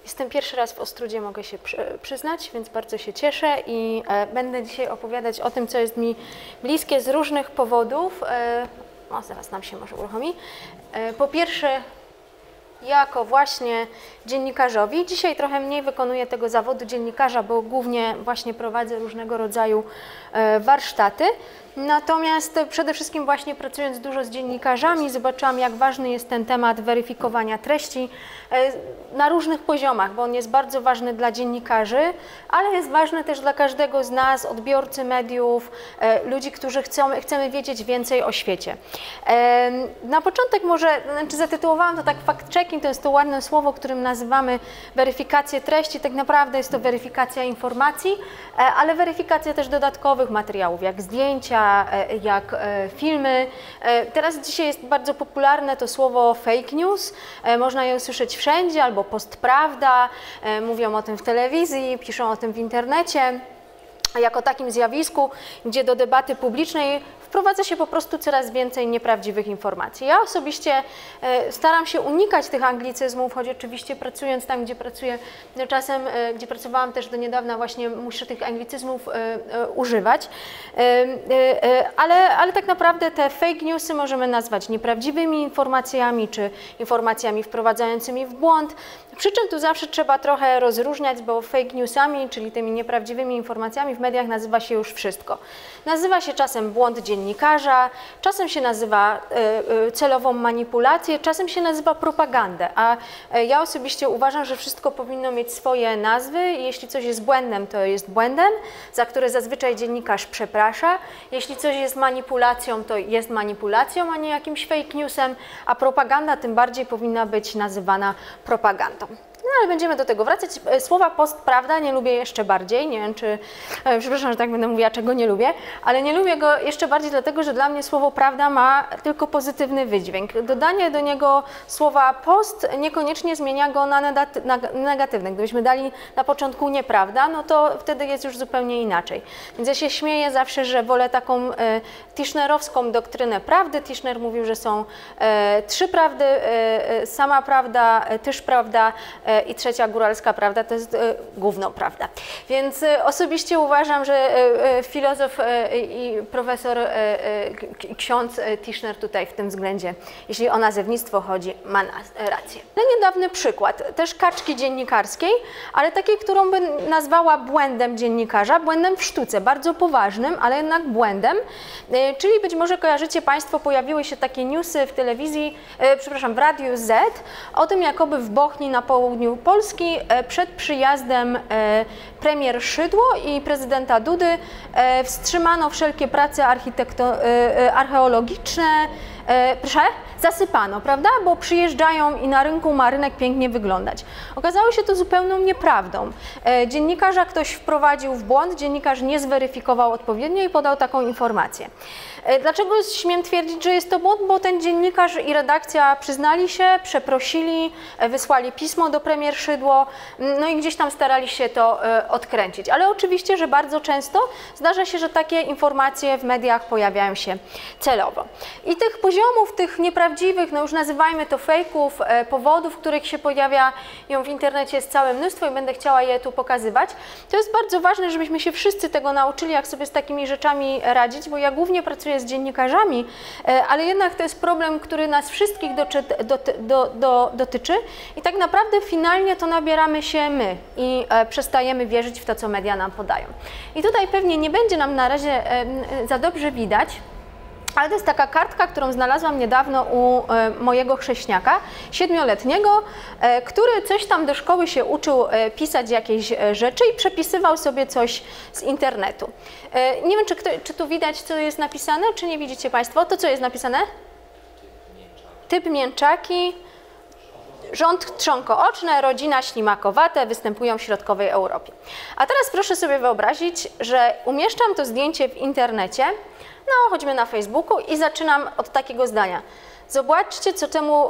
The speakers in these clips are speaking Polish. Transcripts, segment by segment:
Jestem pierwszy raz w Ostródzie, mogę się przyznać, więc bardzo się cieszę i będę dzisiaj opowiadać o tym, co jest mi bliskie z różnych powodów. O, zaraz nam się może uruchomi. Po pierwsze, jako właśnie dziennikarzowi. Dzisiaj trochę mniej wykonuję tego zawodu dziennikarza, bo głównie właśnie prowadzę różnego rodzaju warsztaty. Natomiast przede wszystkim właśnie pracując dużo z dziennikarzami, zobaczyłam, jak ważny jest ten temat weryfikowania treści na różnych poziomach, bo on jest bardzo ważny dla dziennikarzy, ale jest ważny też dla każdego z nas, odbiorcy mediów, ludzi, którzy chcemy wiedzieć więcej o świecie. Na początek może, zatytułowałam to tak fact-checking, to jest to ładne słowo, którym nazywamy weryfikację treści. Tak naprawdę jest to weryfikacja informacji, ale weryfikacja też dodatkowych materiałów, jak zdjęcia, jak filmy. Teraz dzisiaj jest bardzo popularne to słowo fake news. Można je usłyszeć wszędzie, albo postprawda. Mówią o tym w telewizji, piszą o tym w internecie. Jako takim zjawisku, gdzie do debaty publicznej wprowadza się po prostu coraz więcej nieprawdziwych informacji. Ja osobiście staram się unikać tych anglicyzmów, choć oczywiście pracując tam, gdzie pracuję, czasem, gdzie pracowałam też do niedawna, właśnie muszę tych anglicyzmów używać. Ale tak naprawdę te fake newsy możemy nazwać nieprawdziwymi informacjami, czy informacjami wprowadzającymi w błąd. Przy czym tu zawsze trzeba trochę rozróżniać, bo fake newsami, czyli tymi nieprawdziwymi informacjami w mediach nazywa się już wszystko. Nazywa się czasem błąd dziennikarza, czasem się nazywa celową manipulację, czasem się nazywa propagandę, a ja osobiście uważam, że wszystko powinno mieć swoje nazwy. Jeśli coś jest błędem, to jest błędem, za które zazwyczaj dziennikarz przeprasza. Jeśli coś jest manipulacją, to jest manipulacją, a nie jakimś fake newsem, a propaganda tym bardziej powinna być nazywana propagandą. No ale będziemy do tego wracać. Słowa postprawda nie lubię jeszcze bardziej. Nie wiem, czy... Przepraszam, że tak będę mówiła, czego nie lubię, ale nie lubię go jeszcze bardziej dlatego, że dla mnie słowo prawda ma tylko pozytywny wydźwięk. Dodanie do niego słowa post niekoniecznie zmienia go na negatywny. Gdybyśmy dali na początku nieprawda, no to wtedy jest już zupełnie inaczej. Więc ja się śmieję zawsze, że wolę taką tischnerowską doktrynę prawdy. Tischner mówił, że są trzy prawdy, sama prawda, tyż prawda, i trzecia góralska prawda to jest gówno prawda. Więc osobiście uważam, że filozof i profesor, ksiądz Tischner tutaj w tym względzie, jeśli o nazewnictwo chodzi, ma rację. Niedawny przykład, też kaczki dziennikarskiej, ale takiej, którą bym nazwała błędem dziennikarza, błędem w sztuce, bardzo poważnym, ale jednak błędem. Czyli być może kojarzycie Państwo, pojawiły się takie newsy w telewizji, przepraszam, w Radiu Z, o tym, jakoby w Bochni na południu Polski przed przyjazdem premier Szydło i prezydenta Dudy wstrzymano wszelkie prace archeologiczne, proszę, zasypano, prawda? Bo przyjeżdżają i na rynku ma rynek pięknie wyglądać. Okazało się to zupełną nieprawdą. Dziennikarza ktoś wprowadził w błąd, dziennikarz nie zweryfikował odpowiednio i podał taką informację. Dlaczego śmiem twierdzić, że jest to błąd? Bo ten dziennikarz i redakcja przyznali się, przeprosili, wysłali pismo do premier Szydło, no i gdzieś tam starali się to odkręcić. Ale oczywiście, że bardzo często zdarza się, że takie informacje w mediach pojawiają się celowo. I tych poziomów, tych nieprawdziwych, no już nazywajmy to fejków, powodów, których się pojawiają w internecie jest całe mnóstwo i będę chciała je tu pokazywać. To jest bardzo ważne, żebyśmy się wszyscy tego nauczyli, jak sobie z takimi rzeczami radzić, bo ja głównie pracuję z dziennikarzami, ale jednak to jest problem, który nas wszystkich dotyczy i tak naprawdę finalnie to nabieramy się my i przestajemy wierzyć w to, co media nam podają. I tutaj pewnie nie będzie nam na razie za dobrze widać, ale to jest taka kartka, którą znalazłam niedawno u mojego chrześniaka, 7-letniego, który coś tam do szkoły się uczył pisać jakieś rzeczy i przepisywał sobie coś z internetu. Nie wiem, czy tu widać, co jest napisane, czy nie widzicie Państwo? To co jest napisane? Typ mięczaki, rząd trzonkooczne, rodzina ślimakowate występują w środkowej Europie. A teraz proszę sobie wyobrazić, że umieszczam to zdjęcie w internecie, no choćby na Facebooku i zaczynam od takiego zdania. Zobaczcie, co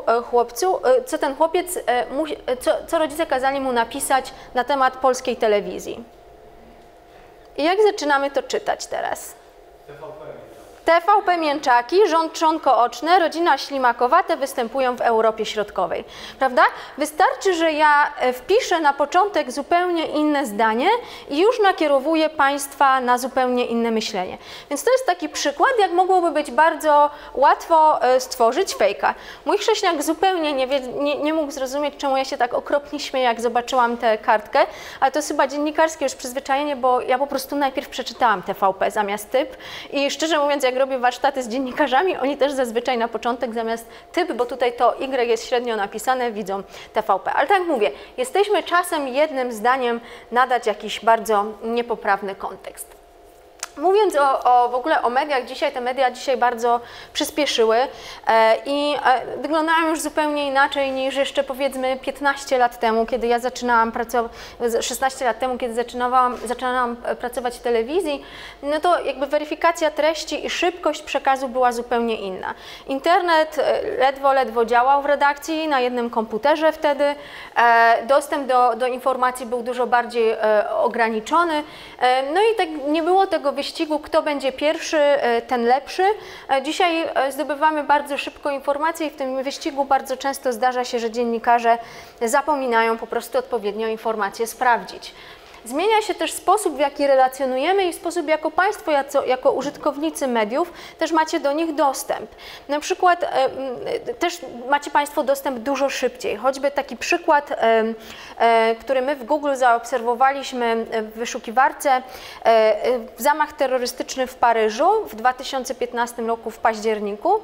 ten chłopiec, co rodzice kazali mu napisać na temat polskiej telewizji. I jak zaczynamy to czytać teraz? TVP mięczaki, rząd trzonko-oczne, rodzina ślimakowate występują w Europie Środkowej. Prawda? Wystarczy, że ja wpiszę na początek zupełnie inne zdanie i już nakierowuję Państwa na zupełnie inne myślenie. Więc to jest taki przykład, jak mogłoby być bardzo łatwo stworzyć fejka. Mój chrześniak zupełnie nie mógł zrozumieć, czemu ja się tak okropnie śmieję, jak zobaczyłam tę kartkę, ale to jest chyba dziennikarskie już przyzwyczajenie, bo ja po prostu najpierw przeczytałam TVP zamiast typ i szczerze mówiąc, jak robię warsztaty z dziennikarzami, oni też zazwyczaj na początek zamiast typ, bo tutaj to Y jest średnio napisane, widzą TVP. Ale tak jak mówię, jesteśmy czasem jednym zdaniem nadać jakiś bardzo niepoprawny kontekst. Mówiąc w ogóle o mediach dzisiaj, te media dzisiaj bardzo przyspieszyły i wyglądają już zupełnie inaczej niż jeszcze powiedzmy 15 lat temu, kiedy ja zaczynałam pracować, 16 lat temu, kiedy zaczynałam pracować w telewizji, no to jakby weryfikacja treści i szybkość przekazu była zupełnie inna. Internet ledwo działał w redakcji, na jednym komputerze wtedy, dostęp do informacji był dużo bardziej ograniczony, no i tak nie było tego wyścigu, kto będzie pierwszy, ten lepszy. Dzisiaj zdobywamy bardzo szybko informacje i w tym wyścigu bardzo często zdarza się, że dziennikarze zapominają po prostu odpowiednio informacje sprawdzić. Zmienia się też sposób, w jaki relacjonujemy i sposób, jako Państwo, jako użytkownicy mediów, też macie do nich dostęp. Na przykład też macie Państwo dostęp dużo szybciej. Choćby taki przykład, który my w Google zaobserwowaliśmy w wyszukiwarce, zamach terrorystyczny w Paryżu w 2015 roku w październiku.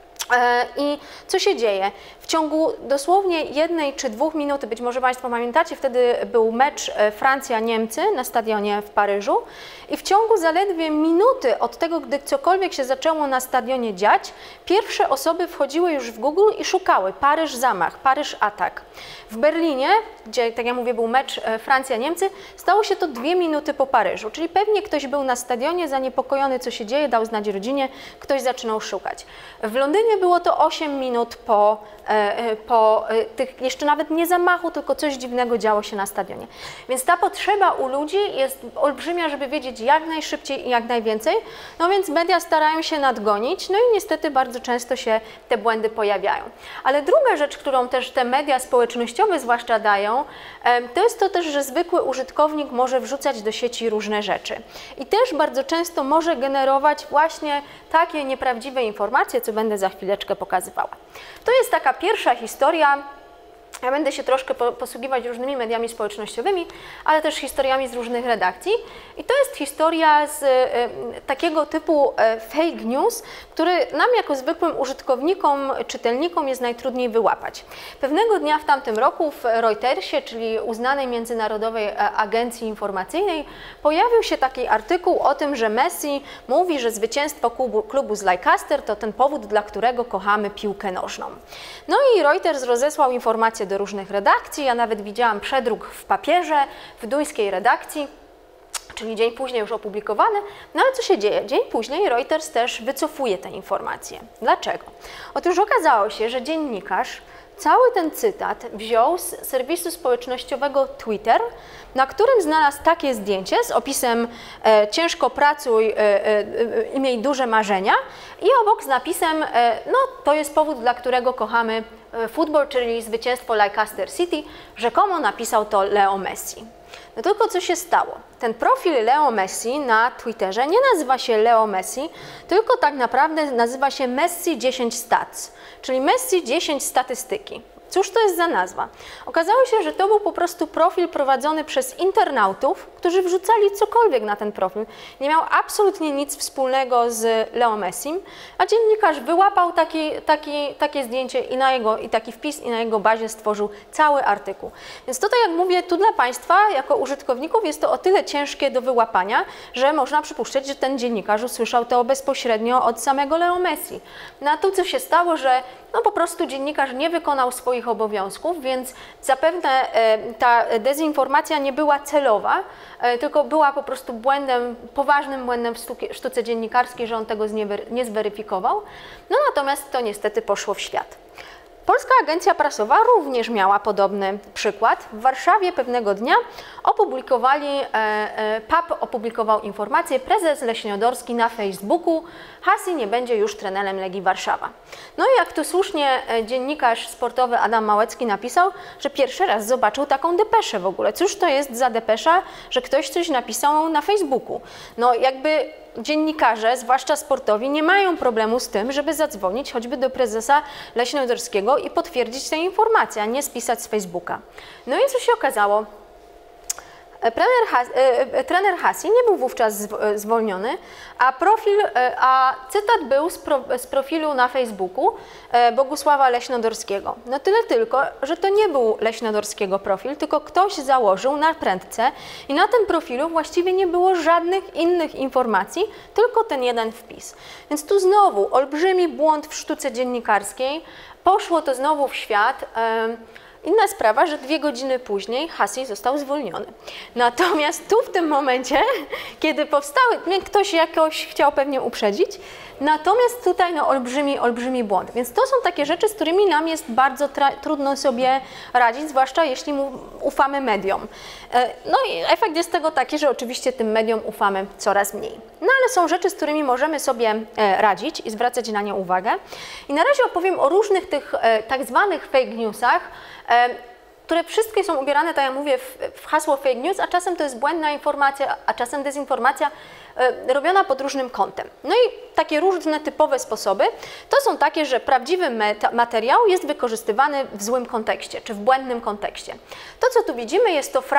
I co się dzieje? W ciągu dosłownie 1 czy 2 minuty, być może Państwo pamiętacie, wtedy był mecz Francja-Niemcy na stadionie w Paryżu i w ciągu zaledwie minuty od tego, gdy cokolwiek się zaczęło na stadionie dziać, pierwsze osoby wchodziły już w Google i szukały Paryż zamach, Paryż atak. W Berlinie, gdzie, tak jak mówię, był mecz Francja-Niemcy, stało się to 2 minuty po Paryżu, czyli pewnie ktoś był na stadionie, zaniepokojony, co się dzieje, dał znać rodzinie, ktoś zaczynał szukać. W Londynie było to 8 minut po tych jeszcze nawet nie zamachu, tylko coś dziwnego działo się na stadionie. Więc ta potrzeba u ludzi jest olbrzymia, żeby wiedzieć jak najszybciej i jak najwięcej, no więc media starają się nadgonić, no i niestety bardzo często się te błędy pojawiają. Ale druga rzecz, którą też te media społecznościowe zwłaszcza dają, to jest to też, że zwykły użytkownik może wrzucać do sieci różne rzeczy. I też bardzo często może generować właśnie takie nieprawdziwe informacje, co będę za chwileczkę pokazywała. To jest taka pierwsza historia. Ja będę się troszkę posługiwać różnymi mediami społecznościowymi, ale też historiami z różnych redakcji. I to jest historia z takiego typu fake news, który nam jako zwykłym użytkownikom, czytelnikom jest najtrudniej wyłapać. Pewnego dnia w tamtym roku w Reutersie, czyli uznanej międzynarodowej agencji informacyjnej, pojawił się taki artykuł o tym, że Messi mówi, że zwycięstwo klubu z Leicester to ten powód, dla którego kochamy piłkę nożną. No i Reuters rozesłał informacje do różnych redakcji, ja nawet widziałam przedruk w papierze, w duńskiej redakcji, czyli dzień później już opublikowany. No ale co się dzieje? Dzień później Reuters też wycofuje te informacje. Dlaczego? Otóż okazało się, że dziennikarz cały ten cytat wziął z serwisu społecznościowego Twitter, na którym znalazł takie zdjęcie z opisem ciężko pracuj i miej duże marzenia i obok z napisem no to jest powód, dla którego kochamy futbol, czyli zwycięstwo Leicester City, rzekomo napisał to Leo Messi. No tylko co się stało? Ten profil Leo Messi na Twitterze nie nazywa się Leo Messi, tylko tak naprawdę nazywa się Messi 10 Stats, czyli Messi 10 statystyki. Cóż to jest za nazwa? Okazało się, że to był po prostu profil prowadzony przez internautów, którzy wrzucali cokolwiek na ten profil. Nie miał absolutnie nic wspólnego z Leo Messim, a dziennikarz wyłapał takie zdjęcie i taki wpis i na jego bazie stworzył cały artykuł. Więc tutaj, jak mówię, tu dla Państwa, jako użytkowników jest to o tyle ciężkie do wyłapania, że można przypuszczać, że ten dziennikarz usłyszał to bezpośrednio od samego Leo Messi. No a tu co się stało, że no po prostu dziennikarz nie wykonał swoich obowiązków, więc zapewne ta dezinformacja nie była celowa, tylko była po prostu błędem, poważnym błędem w sztuce dziennikarskiej, że on tego nie zweryfikował. No natomiast to niestety poszło w świat. Polska Agencja Prasowa również miała podobny przykład. W Warszawie pewnego dnia PAP opublikował informację: prezes Leśniodorski na Facebooku: Hasi nie będzie już trenerem Legii Warszawa. No i jak tu słusznie dziennikarz sportowy Adam Małecki napisał, że pierwszy raz zobaczył taką depeszę w ogóle. Cóż to jest za depesza, że ktoś coś napisał na Facebooku? No jakby dziennikarze, zwłaszcza sportowi, nie mają problemu z tym, żeby zadzwonić choćby do prezesa Leśniodorskiego i potwierdzić tę informację, a nie spisać z Facebooka. No i co się okazało? Trener Hasi nie był wówczas zwolniony, a cytat był z profilu na Facebooku Bogusława Leśnodorskiego. No tyle tylko, że to nie był Leśnodorskiego profil, tylko ktoś założył na prędce i na tym profilu właściwie nie było żadnych innych informacji, tylko ten jeden wpis. Więc tu znowu olbrzymi błąd w sztuce dziennikarskiej, poszło to znowu w świat. Inna sprawa, że 2 godziny później Hasi został zwolniony. Natomiast tu w tym momencie, kiedy powstały, ktoś jakoś chciał pewnie uprzedzić, natomiast tutaj no, olbrzymi błąd. Więc to są takie rzeczy, z którymi nam jest bardzo trudno sobie radzić, zwłaszcza jeśli ufamy mediom. No i efekt jest tego taki, że oczywiście tym mediom ufamy coraz mniej. No ale są rzeczy, z którymi możemy sobie radzić i zwracać na nie uwagę. I na razie opowiem o różnych tych tak zwanych fake newsach, które wszystkie są ubierane, tak jak mówię, w hasło fake news, a czasem to jest błędna informacja, a czasem dezinformacja robiona pod różnym kątem. No i takie różne typowe sposoby to są takie, że prawdziwy materiał jest wykorzystywany w złym kontekście, czy w błędnym kontekście. To, co tu widzimy, jest to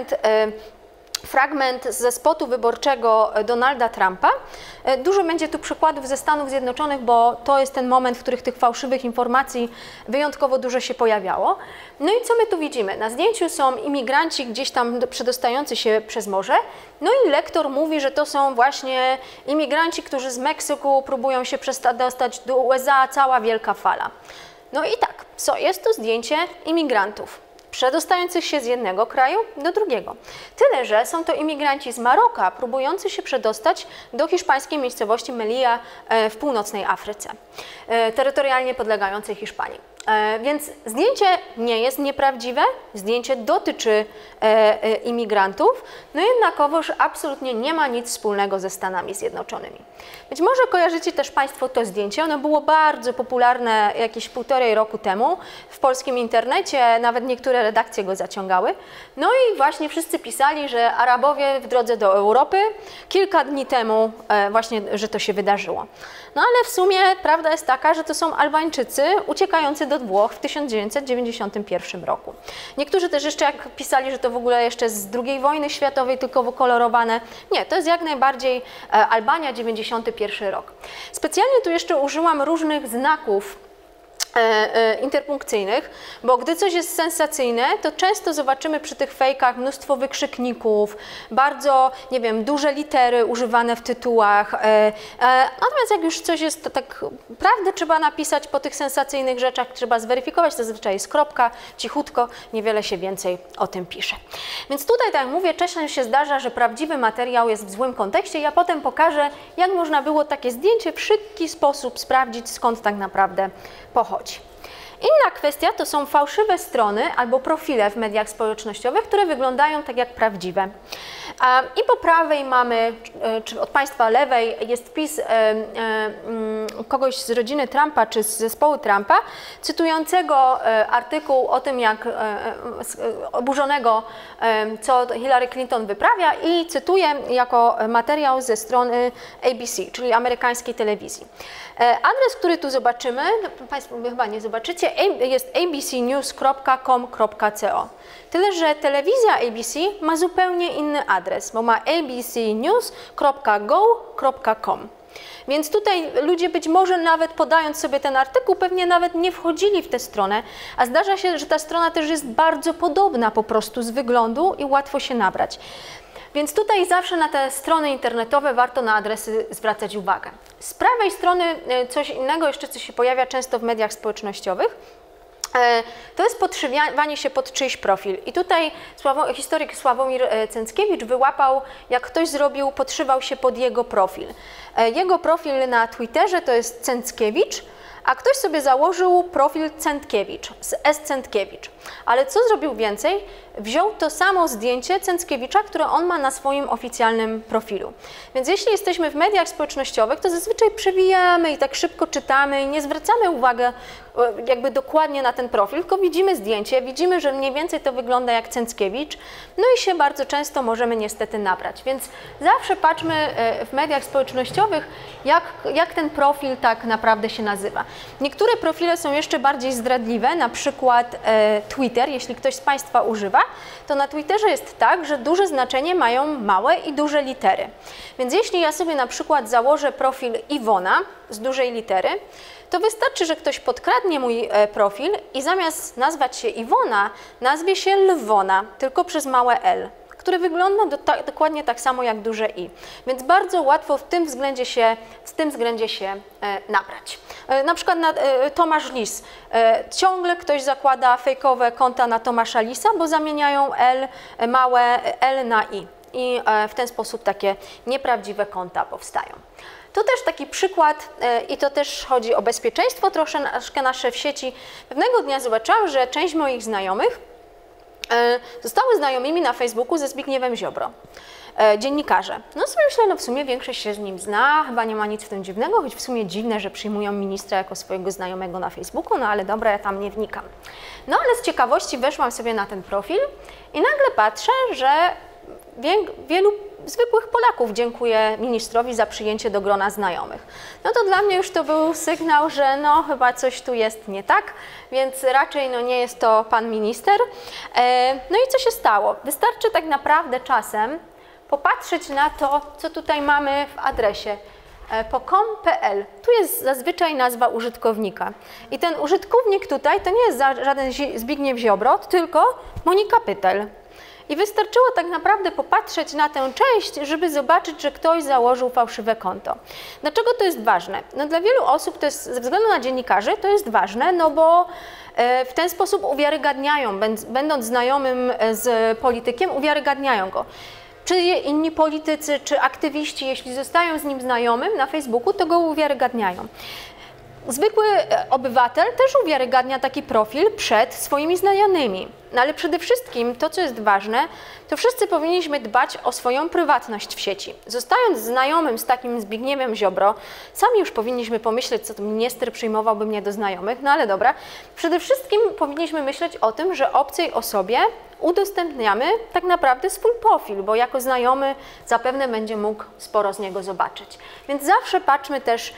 fragment ze spotu wyborczego Donalda Trumpa. Dużo będzie tu przykładów ze Stanów Zjednoczonych, bo to jest ten moment, w których tych fałszywych informacji wyjątkowo dużo się pojawiało. No i co my tu widzimy? Na zdjęciu są imigranci gdzieś tam przedostający się przez morze. No i lektor mówi, że to są właśnie imigranci, którzy z Meksyku próbują się dostać do USA, cała wielka fala. No i tak, jest to zdjęcie imigrantów przedostających się z jednego kraju do drugiego. Tyle, że są to imigranci z Maroka, próbujący się przedostać do hiszpańskiej miejscowości Melilla w północnej Afryce, terytorialnie podlegającej Hiszpanii. Więc zdjęcie nie jest nieprawdziwe, zdjęcie dotyczy imigrantów, no jednakowoż absolutnie nie ma nic wspólnego ze Stanami Zjednoczonymi. Być może kojarzycie też Państwo to zdjęcie, ono było bardzo popularne jakieś 1,5 roku temu w polskim internecie, nawet niektóre redakcje go zaciągały. No i właśnie wszyscy pisali, że Arabowie w drodze do Europy, kilka dni temu właśnie, że to się wydarzyło. No ale w sumie prawda jest taka, że to są Albańczycy uciekający do Włoch w 1991 roku. Niektórzy też jeszcze jak pisali, że to w ogóle jeszcze z II wojny światowej tylko wykolorowane. Nie, to jest jak najbardziej Albania, 91 rok. Specjalnie tu jeszcze użyłam różnych znaków interpunkcyjnych, bo gdy coś jest sensacyjne, to często zobaczymy przy tych fejkach mnóstwo wykrzykników, bardzo, nie wiem, duże litery używane w tytułach. Natomiast jak już coś jest, to tak prawdę trzeba napisać po tych sensacyjnych rzeczach, trzeba zweryfikować, zazwyczaj jest kropka, cichutko, niewiele się więcej o tym pisze. Więc tutaj, tak jak mówię, czasem się zdarza, że prawdziwy materiał jest w złym kontekście. Ja potem pokażę, jak można było takie zdjęcie w szybki sposób sprawdzić, skąd tak naprawdę pochodzi. Inna kwestia to są fałszywe strony albo profile w mediach społecznościowych, które wyglądają tak jak prawdziwe. I po prawej mamy, czy od Państwa lewej jest wpis kogoś z rodziny Trumpa, czy z zespołu Trumpa, cytującego artykuł o tym, jak oburzonego, co Hillary Clinton wyprawia i cytuję jako materiał ze strony ABC, czyli amerykańskiej telewizji. Adres, który tu zobaczymy, no, Państwo chyba nie zobaczycie, jest abcnews.com.co. Tyle, że telewizja ABC ma zupełnie inny adres, bo ma abcnews.go.com. Więc tutaj ludzie być może nawet podając sobie ten artykuł, pewnie nawet nie wchodzili w tę stronę, a zdarza się, że ta strona też jest bardzo podobna po prostu z wyglądu i łatwo się nabrać. Więc tutaj zawsze na te strony internetowe warto na adresy zwracać uwagę. Z prawej strony coś innego jeszcze, co się pojawia często w mediach społecznościowych, to jest podszywanie się pod czyjś profil. I tutaj historyk Sławomir Cęckiewicz wyłapał, jak ktoś podszywał się pod jego profil. Jego profil na Twitterze to jest Cęckiewicz, a ktoś sobie założył profil Centkiewicz, z S. Centkiewicz. Ale co zrobił więcej? Wziął to samo zdjęcie Centkiewicza, które on ma na swoim oficjalnym profilu. Więc jeśli jesteśmy w mediach społecznościowych, to zazwyczaj przewijamy i tak szybko czytamy i nie zwracamy uwagi jakby dokładnie na ten profil, tylko widzimy zdjęcie, widzimy, że mniej więcej to wygląda jak Centkiewicz, no i się bardzo często możemy niestety nabrać. Więc zawsze patrzmy w mediach społecznościowych, jak ten profil tak naprawdę się nazywa. Niektóre profile są jeszcze bardziej zdradliwe, na przykład Twitter, jeśli ktoś z Państwa używa, to na Twitterze jest tak, że duże znaczenie mają małe i duże litery. Więc jeśli ja sobie na przykład założę profil Iwona z dużej litery, to wystarczy, że ktoś podkradnie mój profil i zamiast nazwać się Iwona, nazwie się Lwona, tylko przez małe L, które wygląda dokładnie tak samo jak duże I. Więc bardzo łatwo w tym względzie się nabrać. Na przykład Tomasz Lis. Ciągle ktoś zakłada fejkowe konta na Tomasza Lisa, bo zamieniają małe L na I. I w ten sposób takie nieprawdziwe konta powstają. To też taki przykład i to też chodzi o bezpieczeństwo troszeczkę nasze w sieci. Pewnego dnia zobaczyłam, że część moich znajomych zostały znajomymi na Facebooku ze Zbigniewem Ziobro, dziennikarze. No sobie myślę, no w sumie większość się z nim zna, chyba nie ma nic w tym dziwnego, choć w sumie dziwne, że przyjmują ministra jako swojego znajomego na Facebooku, no ale dobra, ja tam nie wnikam. No ale z ciekawości weszłam sobie na ten profil i nagle patrzę, że wielu zwykłych Polaków dziękuję ministrowi za przyjęcie do grona znajomych. No to dla mnie już to był sygnał, że no chyba coś tu jest nie tak, więc raczej no nie jest to pan minister. No i co się stało? Wystarczy tak naprawdę czasem popatrzeć na to, co tutaj mamy w adresie pocom.pl. Tu jest zazwyczaj nazwa użytkownika. I ten użytkownik tutaj to nie jest żaden Zbigniew Ziobro, tylko Monika Pytel. I wystarczyło tak naprawdę popatrzeć na tę część, żeby zobaczyć, że ktoś założył fałszywe konto. Dlaczego to jest ważne? No dla wielu osób, to jest, ze względu na dziennikarzy, to jest ważne, no bo w ten sposób uwiarygadniają, będąc znajomym z politykiem, uwiarygadniają go. Czy inni politycy, czy aktywiści, jeśli zostają z nim znajomym na Facebooku, to go uwiarygadniają. Zwykły obywatel też uwiarygadnia taki profil przed swoimi znajomymi. No ale przede wszystkim to, co jest ważne, to wszyscy powinniśmy dbać o swoją prywatność w sieci. Zostając znajomym z takim Zbigniewem Ziobro, sami już powinniśmy pomyśleć, co to minister przyjmowałby mnie do znajomych, no ale dobra. Przede wszystkim powinniśmy myśleć o tym, że obcej osobie udostępniamy tak naprawdę swój profil, bo jako znajomy zapewne będzie mógł sporo z niego zobaczyć. Więc zawsze patrzmy też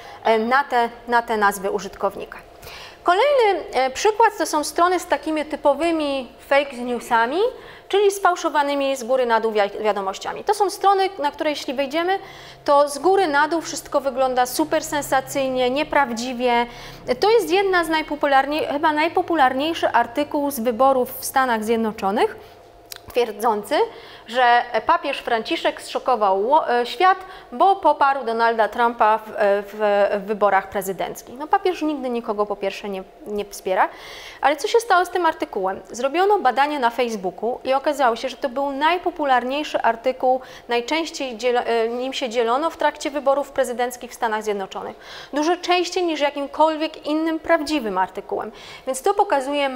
na te nazwy użytkownika. Kolejny przykład to są strony z takimi typowymi fake newsami, czyli sfałszowanymi z góry na dół wiadomościami. To są strony, na które jeśli wejdziemy, to z góry na dół wszystko wygląda super sensacyjnie, nieprawdziwie. To jest jedna z chyba najpopularniejszy artykuł z wyborów w Stanach Zjednoczonych, twierdzący, że papież Franciszek zszokował świat, bo poparł Donalda Trumpa w wyborach prezydenckich. No papież nigdy nikogo po pierwsze nie wspiera, ale co się stało z tym artykułem? Zrobiono badanie na Facebooku i okazało się, że to był najpopularniejszy artykuł, najczęściej nim się dzielono w trakcie wyborów prezydenckich w Stanach Zjednoczonych. Dużo częściej niż jakimkolwiek innym prawdziwym artykułem. Więc to pokazuje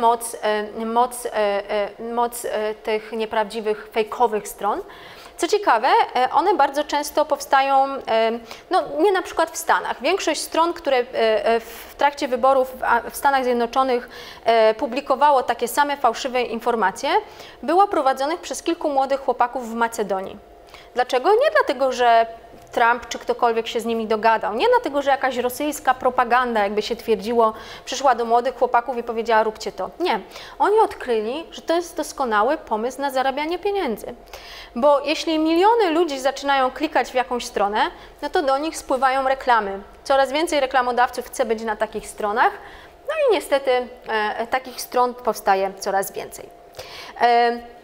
moc tych nieprawdziwych, fejkowych stron. Co ciekawe, one bardzo często powstają, no nie na przykład w Stanach. Większość stron, które w trakcie wyborów w Stanach Zjednoczonych publikowało takie same fałszywe informacje, było prowadzonych przez kilku młodych chłopaków w Macedonii. Dlaczego? Nie dlatego, że Trump czy ktokolwiek się z nimi dogadał. Nie dlatego, że jakaś rosyjska propaganda, jakby się twierdziło, przyszła do młodych chłopaków i powiedziała: róbcie to. Nie. Oni odkryli, że to jest doskonały pomysł na zarabianie pieniędzy. Bo jeśli miliony ludzi zaczynają klikać w jakąś stronę, no to do nich spływają reklamy. Coraz więcej reklamodawców chce być na takich stronach, no i niestety takich stron powstaje coraz więcej.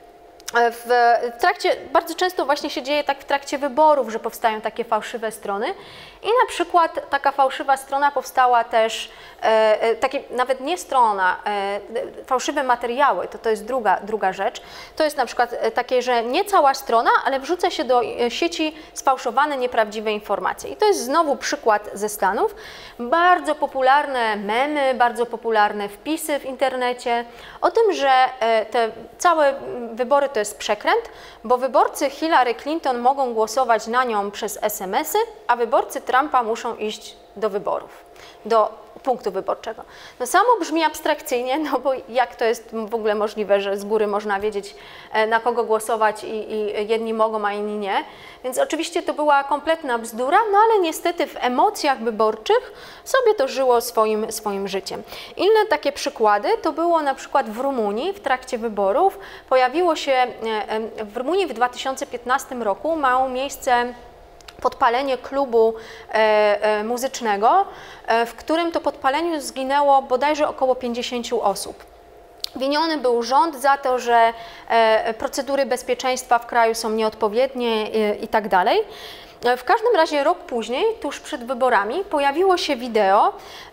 Bardzo często właśnie się dzieje tak w trakcie wyborów, że powstają takie fałszywe strony i na przykład taka fałszywa strona powstała też, nawet nie strona, fałszywe materiały, to jest druga rzecz. To jest na przykład takie, że nie cała strona, ale wrzuca się do sieci sfałszowane, nieprawdziwe informacje. I to jest znowu przykład ze Stanów. Bardzo popularne memy, bardzo popularne wpisy w internecie o tym, że te całe wybory to jest przekręt, bo wyborcy Hillary Clinton mogą głosować na nią przez SMS-y, a wyborcy Trumpa muszą iść do wyborów, do punktu wyborczego. No samo brzmi abstrakcyjnie, no bo jak to jest w ogóle możliwe, że z góry można wiedzieć, na kogo głosować i jedni mogą, a inni nie. Więc oczywiście to była kompletna bzdura, no ale niestety w emocjach wyborczych sobie to żyło swoim życiem. Inne takie przykłady to było na przykład w Rumunii w trakcie wyborów. Pojawiło się w Rumunii w 2015 roku miało miejsce podpalenie klubu muzycznego, w którym to podpaleniu zginęło bodajże około 50 osób. Winiony był rząd za to, że procedury bezpieczeństwa w kraju są nieodpowiednie i tak dalej. W każdym razie rok później, tuż przed wyborami, pojawiło się wideo,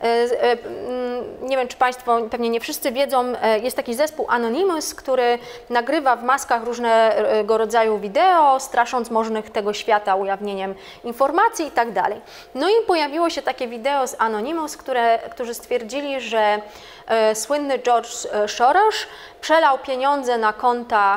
nie wiem czy Państwo, pewnie nie wszyscy wiedzą, jest taki zespół Anonymous, który nagrywa w maskach różnego rodzaju wideo, strasząc możnych tego świata ujawnieniem informacji i tak dalej. No i pojawiło się takie wideo z Anonymous, którzy stwierdzili, że słynny George Soros przelał pieniądze na konta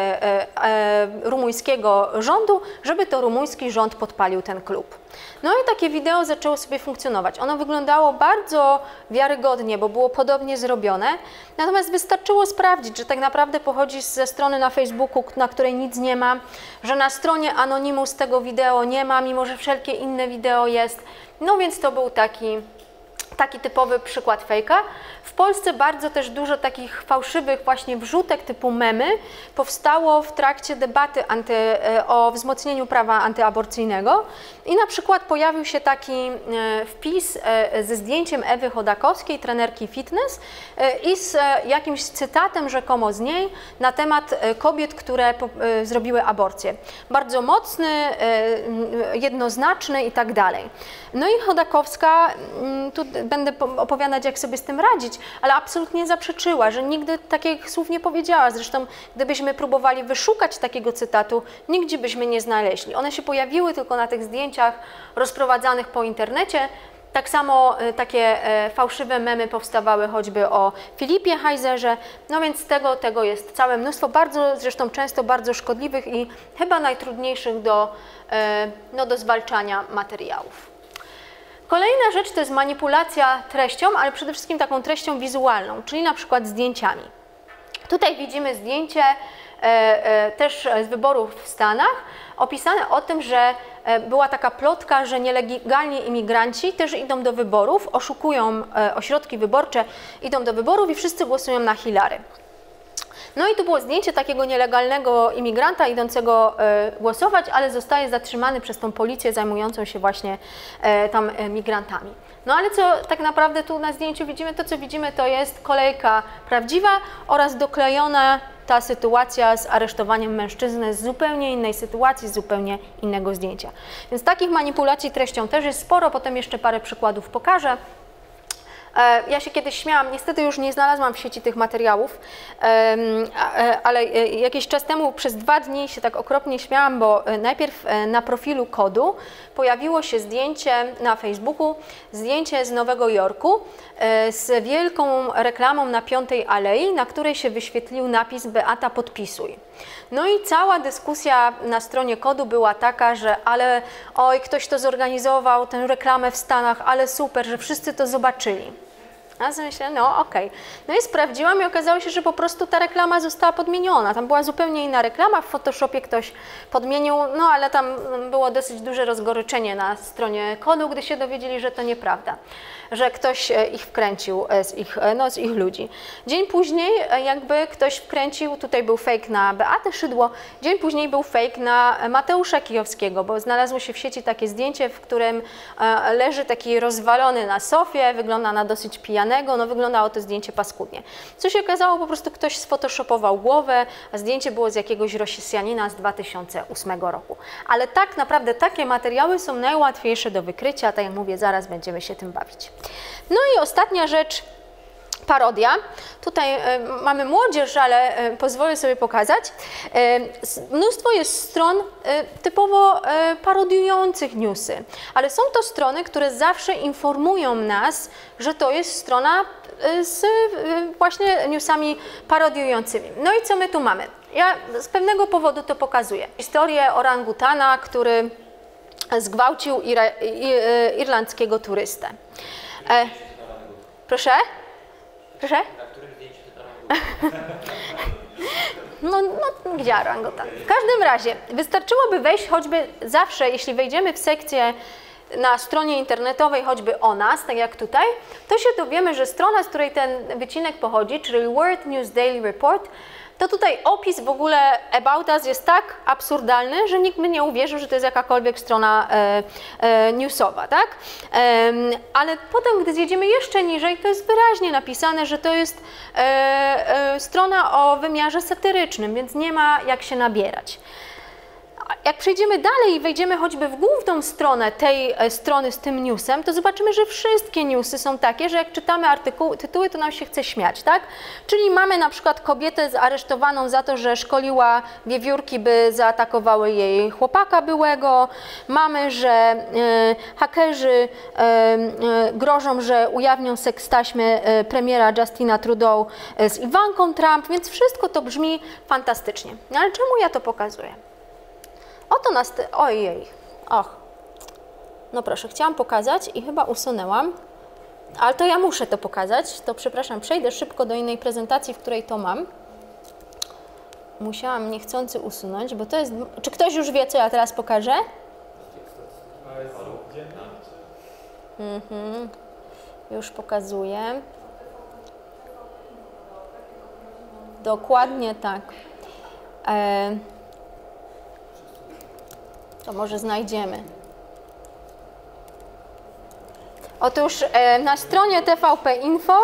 rumuńskiego rządu, żeby to rumuński rząd podpalił ten klub. No i takie wideo zaczęło sobie funkcjonować. Ono wyglądało bardzo wiarygodnie, bo było podobnie zrobione, natomiast wystarczyło sprawdzić, że tak naprawdę pochodzi ze strony na Facebooku, na której nic nie ma, że na stronie Anonymous tego wideo nie ma, mimo że wszelkie inne wideo jest. No więc to był taki typowy przykład fejka. W Polsce bardzo też dużo takich fałszywych właśnie wrzutek typu memy powstało w trakcie debaty o wzmocnieniu prawa antyaborcyjnego i na przykład pojawił się taki wpis ze zdjęciem Ewy Chodakowskiej, trenerki fitness i z jakimś cytatem rzekomo z niej na temat kobiet, które zrobiły aborcję. Bardzo mocny, jednoznaczny i tak dalej. No i Chodakowska, tu będę opowiadać, jak sobie z tym radzić, ale absolutnie zaprzeczyła, że nigdy takich słów nie powiedziała. Zresztą gdybyśmy próbowali wyszukać takiego cytatu, nigdzie byśmy nie znaleźli. One się pojawiły tylko na tych zdjęciach rozprowadzanych po internecie. Tak samo takie fałszywe memy powstawały choćby o Filipie Heizerze, no więc tego jest całe mnóstwo, zresztą często bardzo szkodliwych i chyba najtrudniejszych do zwalczania materiałów. Kolejna rzecz to jest manipulacja treścią, ale przede wszystkim taką treścią wizualną, czyli na przykład zdjęciami. Tutaj widzimy zdjęcie też z wyborów w Stanach, opisane o tym, że była taka plotka, że nielegalni imigranci też idą do wyborów, oszukują ośrodki wyborcze, idą do wyborów i wszyscy głosują na Hillary. No i tu było zdjęcie takiego nielegalnego imigranta idącego głosować, ale zostaje zatrzymany przez tą policję zajmującą się właśnie tam migrantami. No ale co tak naprawdę tu na zdjęciu widzimy? To co widzimy to jest kolejka prawdziwa oraz doklejona ta sytuacja z aresztowaniem mężczyzny z zupełnie innej sytuacji, z zupełnie innego zdjęcia. Więc takich manipulacji treścią też jest sporo, potem jeszcze parę przykładów pokażę. Ja się kiedyś śmiałam, niestety już nie znalazłam w sieci tych materiałów, ale jakiś czas temu przez 2 dni się tak okropnie śmiałam, bo najpierw na profilu Kodu pojawiło się zdjęcie na Facebooku, zdjęcie z Nowego Jorku z wielką reklamą na 5. Alei, na której się wyświetlił napis Beata podpisuj. No i cała dyskusja na stronie Kodu była taka, że oj, ktoś to zorganizował, tę reklamę w Stanach, ale super, że wszyscy to zobaczyli. A sobie myślę, no okej. No i sprawdziłam i okazało się, że po prostu ta reklama została podmieniona. Tam była zupełnie inna reklama, w Photoshopie ktoś podmienił, no ale tam było dosyć duże rozgoryczenie na stronie Kodu, gdy się dowiedzieli, że to nieprawda, że ktoś ich wkręcił z ich ludzi. Dzień później jakby ktoś wkręcił, tutaj był fake na Beatę Szydło, dzień później był fake na Mateusza Kijowskiego, bo znalazło się w sieci takie zdjęcie, w którym leży taki rozwalony na sofie, wygląda na dosyć pijanego, pijanego, no wyglądało to zdjęcie paskudnie. Co się okazało, po prostu ktoś sfotoshopował głowę, a zdjęcie było z jakiegoś Rosjanina z 2008 roku. Ale tak naprawdę takie materiały są najłatwiejsze do wykrycia, tak jak mówię, zaraz będziemy się tym bawić. No i ostatnia rzecz, parodia. Tutaj mamy młodzież, ale pozwolę sobie pokazać. Mnóstwo jest stron typowo parodiujących newsy, ale są to strony, które zawsze informują nas, że to jest strona z właśnie newsami parodiującymi. No i co my tu mamy? Ja z pewnego powodu to pokazuję. Historię orangutana, który zgwałcił irlandzkiego turystę. Proszę? Proszę? Na którym zdjęciu ty No gdzie orangutan? W każdym razie wystarczyłoby wejść choćby zawsze, jeśli wejdziemy w sekcję na stronie internetowej choćby o nas, tak jak tutaj, to się dowiemy, że strona, z której ten wycinek pochodzi, czyli World News Daily Report, to tutaj opis w ogóle About Us jest tak absurdalny, że nikt by nie uwierzył, że to jest jakakolwiek strona newsowa, tak? Ale potem, gdy zjedziemy jeszcze niżej, to jest wyraźnie napisane, że to jest strona o wymiarze satyrycznym, więc nie ma jak się nabierać. Jak przejdziemy dalej i wejdziemy choćby w główną stronę tej strony z tym newsem, to zobaczymy, że wszystkie newsy są takie, że jak czytamy tytuły, to nam się chce śmiać, tak? Czyli mamy na przykład kobietę aresztowaną za to, że szkoliła wiewiórki, by zaatakowały jej chłopaka byłego. Mamy, że hakerzy grożą, że ujawnią sekstaśmę premiera Justina Trudeau z Ivanką Trump, więc wszystko to brzmi fantastycznie. No ale czemu ja to pokazuję? Oto nas... Ojej, no proszę, chciałam pokazać i chyba usunęłam, ale to ja muszę to pokazać, to przepraszam, przejdę szybko do innej prezentacji, w której to mam. Musiałam niechcący usunąć, bo to jest... Czy ktoś już wie, co ja teraz pokażę? Już pokazuję. Dokładnie tak. To może znajdziemy. Otóż na stronie TVP Info,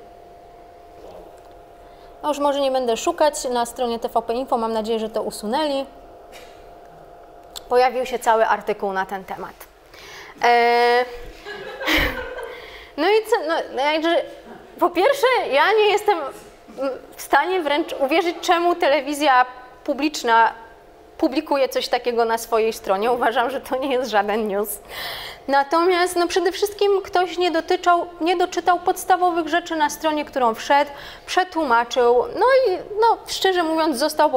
no już może nie będę szukać, na stronie TVP Info, mam nadzieję, że to usunęli, pojawił się cały artykuł na ten temat. No i co, po pierwsze, ja nie jestem w stanie wręcz uwierzyć, czemu telewizja publiczna publikuje coś takiego na swojej stronie. Uważam, że to nie jest żaden news. Natomiast przede wszystkim ktoś nie doczytał podstawowych rzeczy na stronie, którą wszedł, przetłumaczył, no i szczerze mówiąc został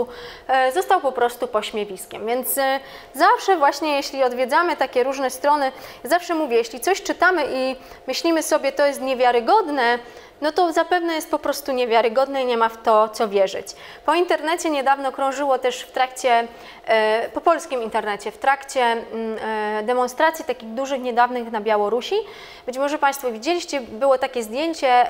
po prostu pośmiewiskiem. Więc zawsze właśnie, jeśli odwiedzamy takie różne strony, zawsze mówię, jeśli coś czytamy i myślimy sobie, to jest niewiarygodne, no to zapewne jest po prostu niewiarygodne i nie ma w to co wierzyć. Po internecie niedawno krążyło też po polskim internecie, w trakcie demonstracji takich dużych, niedawnych na Białorusi. Być może Państwo widzieliście, było takie zdjęcie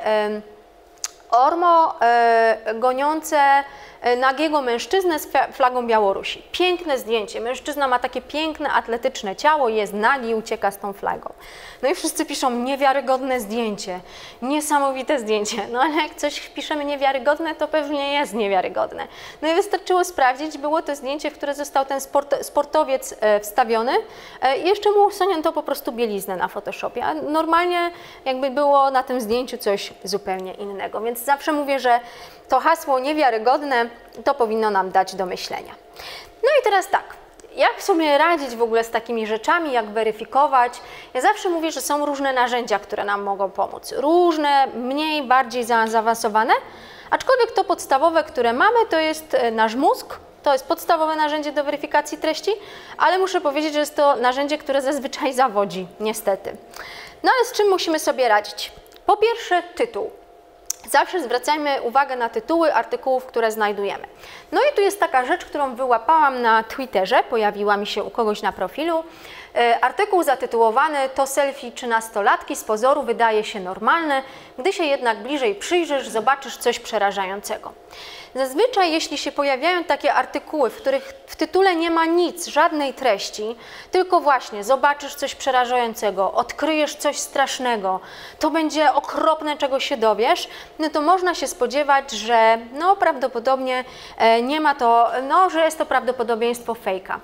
ormo goniące nagiego mężczyznę z flagą Białorusi. Piękne zdjęcie. Mężczyzna ma takie piękne, atletyczne ciało, jest nagi i ucieka z tą flagą. No i wszyscy piszą niewiarygodne zdjęcie, niesamowite zdjęcie. No ale jak coś piszemy niewiarygodne, to pewnie jest niewiarygodne. No i wystarczyło sprawdzić, było to zdjęcie, w które został ten sportowiec wstawiony i jeszcze mu usunięto po prostu bieliznę na Photoshopie, a normalnie jakby było na tym zdjęciu coś zupełnie innego. Więc zawsze mówię, że to hasło niewiarygodne to powinno nam dać do myślenia. No i teraz tak, jak sobie radzić w ogóle z takimi rzeczami, jak weryfikować? Ja zawsze mówię, że są różne narzędzia, które nam mogą pomóc. Różne, mniej, bardziej zaawansowane, aczkolwiek to podstawowe, które mamy, to jest nasz mózg. To jest podstawowe narzędzie do weryfikacji treści, ale muszę powiedzieć, że jest to narzędzie, które zazwyczaj zawodzi, niestety. No ale z czym musimy sobie radzić? Po pierwsze, tytuł. Zawsze zwracajmy uwagę na tytuły artykułów, które znajdujemy. No i tu jest taka rzecz, którą wyłapałam na Twitterze, pojawiła mi się u kogoś na profilu. Artykuł zatytułowany "To selfie 13-latki z pozoru wydaje się normalne, gdy się jednak bliżej przyjrzysz, zobaczysz coś przerażającego". Zazwyczaj, jeśli się pojawiają takie artykuły, w których w tytule nie ma nic, żadnej treści, tylko właśnie zobaczysz coś przerażającego, odkryjesz coś strasznego, to będzie okropne, czego się dowiesz, no to można się spodziewać, że no prawdopodobnie nie ma to, no, że jest to prawdopodobieństwo fejka.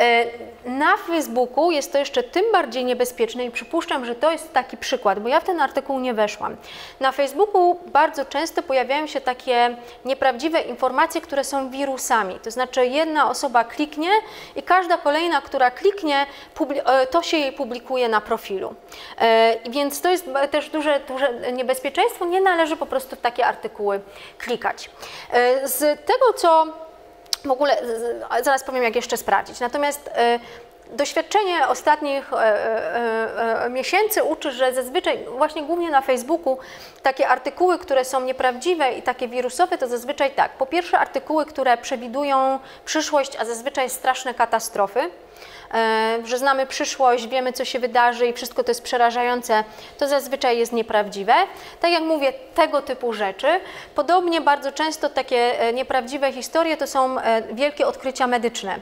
Na Facebooku jest to jeszcze tym bardziej niebezpieczne i przypuszczam, że to jest taki przykład, bo ja w ten artykuł nie weszłam. Na Facebooku bardzo często pojawiają się takie nieprawdziwe informacje, które są wirusami, to znaczy jedna osoba kliknie i każda kolejna, która kliknie, to się jej publikuje na profilu. Więc to jest też duże niebezpieczeństwo, nie należy po prostu w takie artykuły klikać. Z tego, co w ogóle, zaraz powiem, jak jeszcze sprawdzić, natomiast doświadczenie ostatnich miesięcy uczy, że zazwyczaj właśnie głównie na Facebooku takie artykuły, które są nieprawdziwe i takie wirusowe, to zazwyczaj tak. Po pierwsze artykuły, które przewidują przyszłość, a zazwyczaj straszne katastrofy, że znamy przyszłość, wiemy, co się wydarzy i wszystko to jest przerażające, to zazwyczaj jest nieprawdziwe. Tak jak mówię, tego typu rzeczy. Podobnie bardzo często takie nieprawdziwe historie to są wielkie odkrycia medyczne.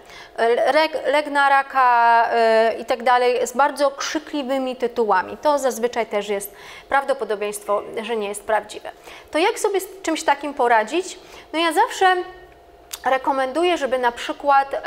Lek na raka i tak dalej z bardzo krzykliwymi tytułami. To zazwyczaj też jest prawdopodobieństwo, że nie jest prawdziwe. To jak sobie z czymś takim poradzić? No ja zawsze rekomenduję, żeby na przykład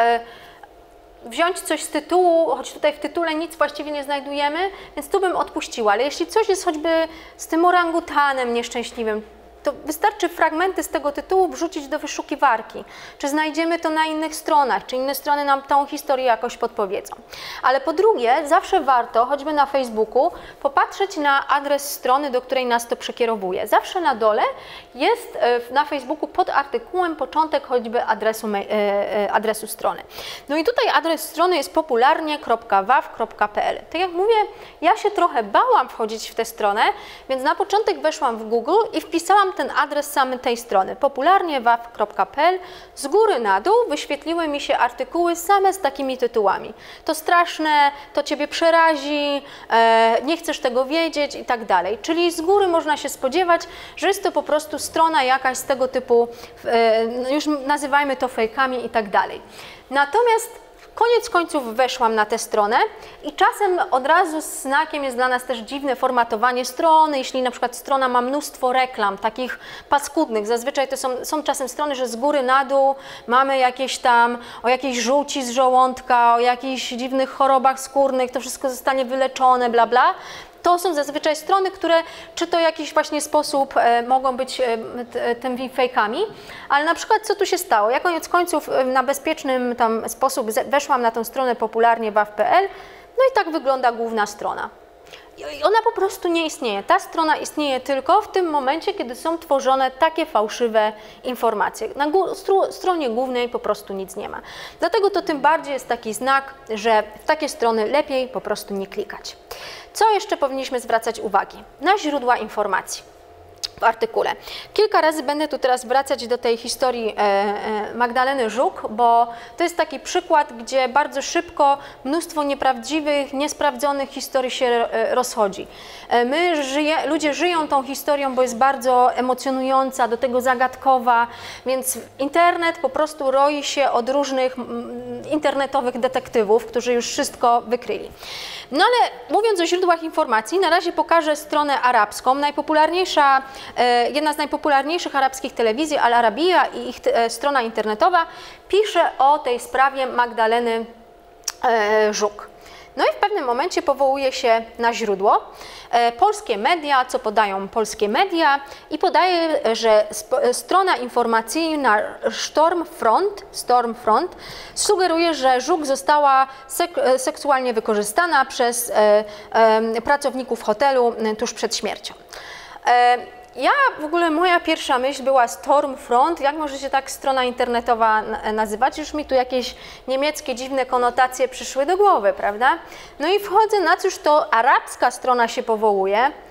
wziąć coś z tytułu, choć tutaj w tytule nic właściwie nie znajdujemy, więc tu bym odpuściła, ale jeśli coś jest choćby z tym orangutanem nieszczęśliwym, to wystarczy fragmenty z tego tytułu wrzucić do wyszukiwarki. Czy znajdziemy to na innych stronach, czy inne strony nam tą historię jakoś podpowiedzą. Ale po drugie, zawsze warto, choćby na Facebooku, popatrzeć na adres strony, do której nas to przekierowuje. Zawsze na dole jest na Facebooku pod artykułem początek choćby adresu strony. No i tutaj adres strony jest popularnie.waw.pl. Tak jak mówię, ja się trochę bałam wchodzić w tę stronę, więc na początek weszłam w Google i wpisałam ten adres samej tej strony, popularnie.waw.pl. Z góry na dół wyświetliły mi się artykuły same z takimi tytułami. To straszne, to Ciebie przerazi, nie chcesz tego wiedzieć i tak dalej. Czyli z góry można się spodziewać, że jest to po prostu strona jakaś z tego typu, już nazywajmy to fejkami i tak dalej. Natomiast koniec końców weszłam na tę stronę i czasem od razu znakiem jest dla nas też dziwne formatowanie strony, jeśli na przykład strona ma mnóstwo reklam, takich paskudnych, zazwyczaj to są czasem strony, że z góry na dół mamy jakieś tam o jakiejś żółci z żołądka, o jakichś dziwnych chorobach skórnych, to wszystko zostanie wyleczone, bla bla. To są zazwyczaj strony, które czy to w jakiś właśnie sposób mogą być tymi fejkami, ale na przykład co tu się stało? Ja koniec końców na bezpieczny tam sposób weszłam na tę stronę popularnie waw.pl, no i tak wygląda główna strona. I ona po prostu nie istnieje. Ta strona istnieje tylko w tym momencie, kiedy są tworzone takie fałszywe informacje. Na stronie głównej po prostu nic nie ma. Dlatego to tym bardziej jest taki znak, że w takie strony lepiej po prostu nie klikać. Co jeszcze powinniśmy zwracać uwagi? Na źródła informacji w artykule. Kilka razy będę tu teraz wracać do tej historii Magdaleny Żuk, bo to jest taki przykład, gdzie bardzo szybko mnóstwo nieprawdziwych, niesprawdzonych historii się rozchodzi. Ludzie żyją tą historią, bo jest bardzo emocjonująca, do tego zagadkowa, więc internet po prostu roi się od różnych internetowych detektywów, którzy już wszystko wykryli. No ale mówiąc o źródłach informacji, na razie pokażę stronę arabską. Jedna z najpopularniejszych arabskich telewizji, Al Arabiya, i ich strona internetowa pisze o tej sprawie Magdaleny Żuk. No i w pewnym momencie powołuje się na źródło. Polskie media, co podają polskie media, i podaje, że strona informacyjna Stormfront sugeruje, że Żuk została seksualnie wykorzystana przez pracowników hotelu tuż przed śmiercią. W ogóle moja pierwsza myśl była Stormfront, jak może się tak strona internetowa nazywać? Już mi tu jakieś niemieckie dziwne konotacje przyszły do głowy, prawda? No i wchodzę, na cóż to arabska strona się powołuje.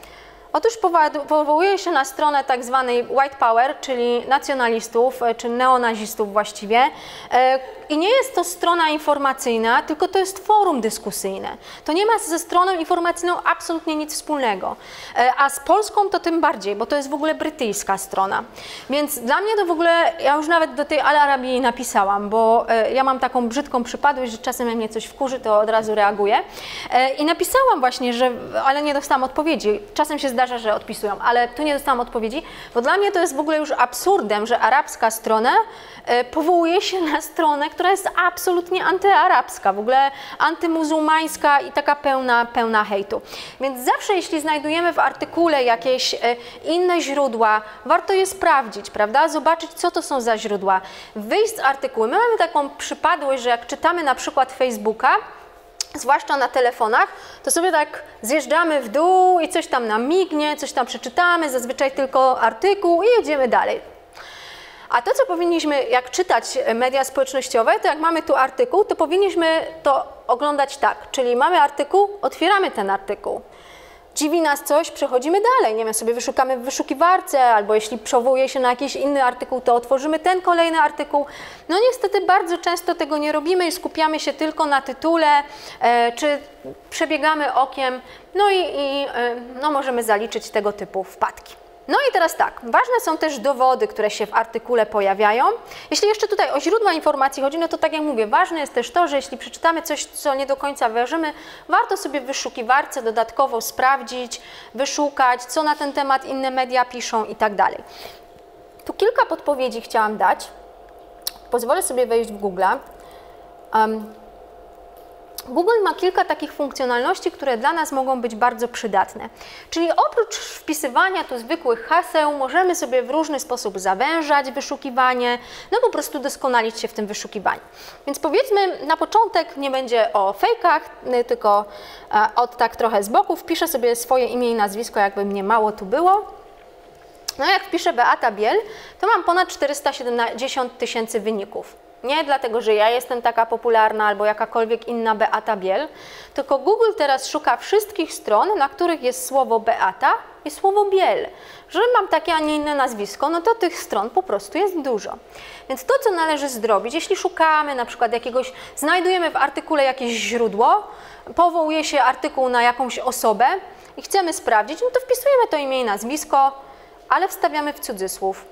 Otóż powołuje się na stronę tak zwanej White Power, czyli nacjonalistów, czy neonazistów właściwie. I nie jest to strona informacyjna, tylko to jest forum dyskusyjne. To nie ma ze stroną informacyjną absolutnie nic wspólnego. A z Polską to tym bardziej, bo to jest w ogóle brytyjska strona. Więc dla mnie to w ogóle, ja już nawet do tej Al Arabii napisałam, bo ja mam taką brzydką przypadłość, że czasem jak mnie coś wkurzy, to od razu reaguję. I napisałam właśnie, ale nie dostałam odpowiedzi. Czasem się zdarza, że odpisują, ale tu nie dostałam odpowiedzi, bo dla mnie to jest w ogóle już absurdem, że arabska strona powołuje się na stronę, która jest absolutnie antyarabska, w ogóle antymuzułmańska i taka pełna hejtu. Więc zawsze, jeśli znajdujemy w artykule jakieś inne źródła, warto je sprawdzić, prawda? Zobaczyć, co to są za źródła. Wyjść z artykułu. My mamy taką przypadłość, że jak czytamy na przykład Facebooka, zwłaszcza na telefonach, to sobie tak zjeżdżamy w dół i coś tam nam mignie, coś tam przeczytamy, zazwyczaj tylko artykuł i jedziemy dalej. A to, co powinniśmy, jak czytać media społecznościowe, to jak mamy tu artykuł, to powinniśmy to oglądać tak, czyli mamy artykuł, otwieramy ten artykuł. Dziwi nas coś, przechodzimy dalej, nie wiem, sobie wyszukamy w wyszukiwarce, albo jeśli powołuje się na jakiś inny artykuł, to otworzymy ten kolejny artykuł. No niestety bardzo często tego nie robimy i skupiamy się tylko na tytule, czy przebiegamy okiem, no i możemy zaliczyć tego typu wpadki. No i teraz tak, ważne są też dowody, które się w artykule pojawiają. Jeśli jeszcze tutaj o źródła informacji chodzi, no to tak jak mówię, ważne jest też to, że jeśli przeczytamy coś, co nie do końca wierzymy, warto sobie w wyszukiwarce dodatkowo sprawdzić, wyszukać, co na ten temat inne media piszą i tak dalej. Tu kilka podpowiedzi chciałam dać. Pozwolę sobie wejść w Google'a. Google ma kilka takich funkcjonalności, które dla nas mogą być bardzo przydatne. Czyli oprócz wpisywania tu zwykłych haseł, możemy sobie w różny sposób zawężać wyszukiwanie, no po prostu doskonalić się w tym wyszukiwaniu. Więc powiedzmy, na początek nie będzie o fejkach, tylko od tak trochę z boku wpiszę sobie swoje imię i nazwisko, jakby mnie mało tu było. No jak wpiszę Beata Biel, to mam ponad 470 000 wyników. Nie dlatego, że ja jestem taka popularna albo jakakolwiek inna Beata Biel, tylko Google teraz szuka wszystkich stron, na których jest słowo Beata i słowo Biel. Że mam takie, a nie inne nazwisko, no to tych stron po prostu jest dużo. Więc to, co należy zrobić, jeśli szukamy na przykład znajdujemy w artykule jakieś źródło, powołuje się artykuł na jakąś osobę i chcemy sprawdzić, no to wpisujemy to imię i nazwisko, ale wstawiamy w cudzysłów.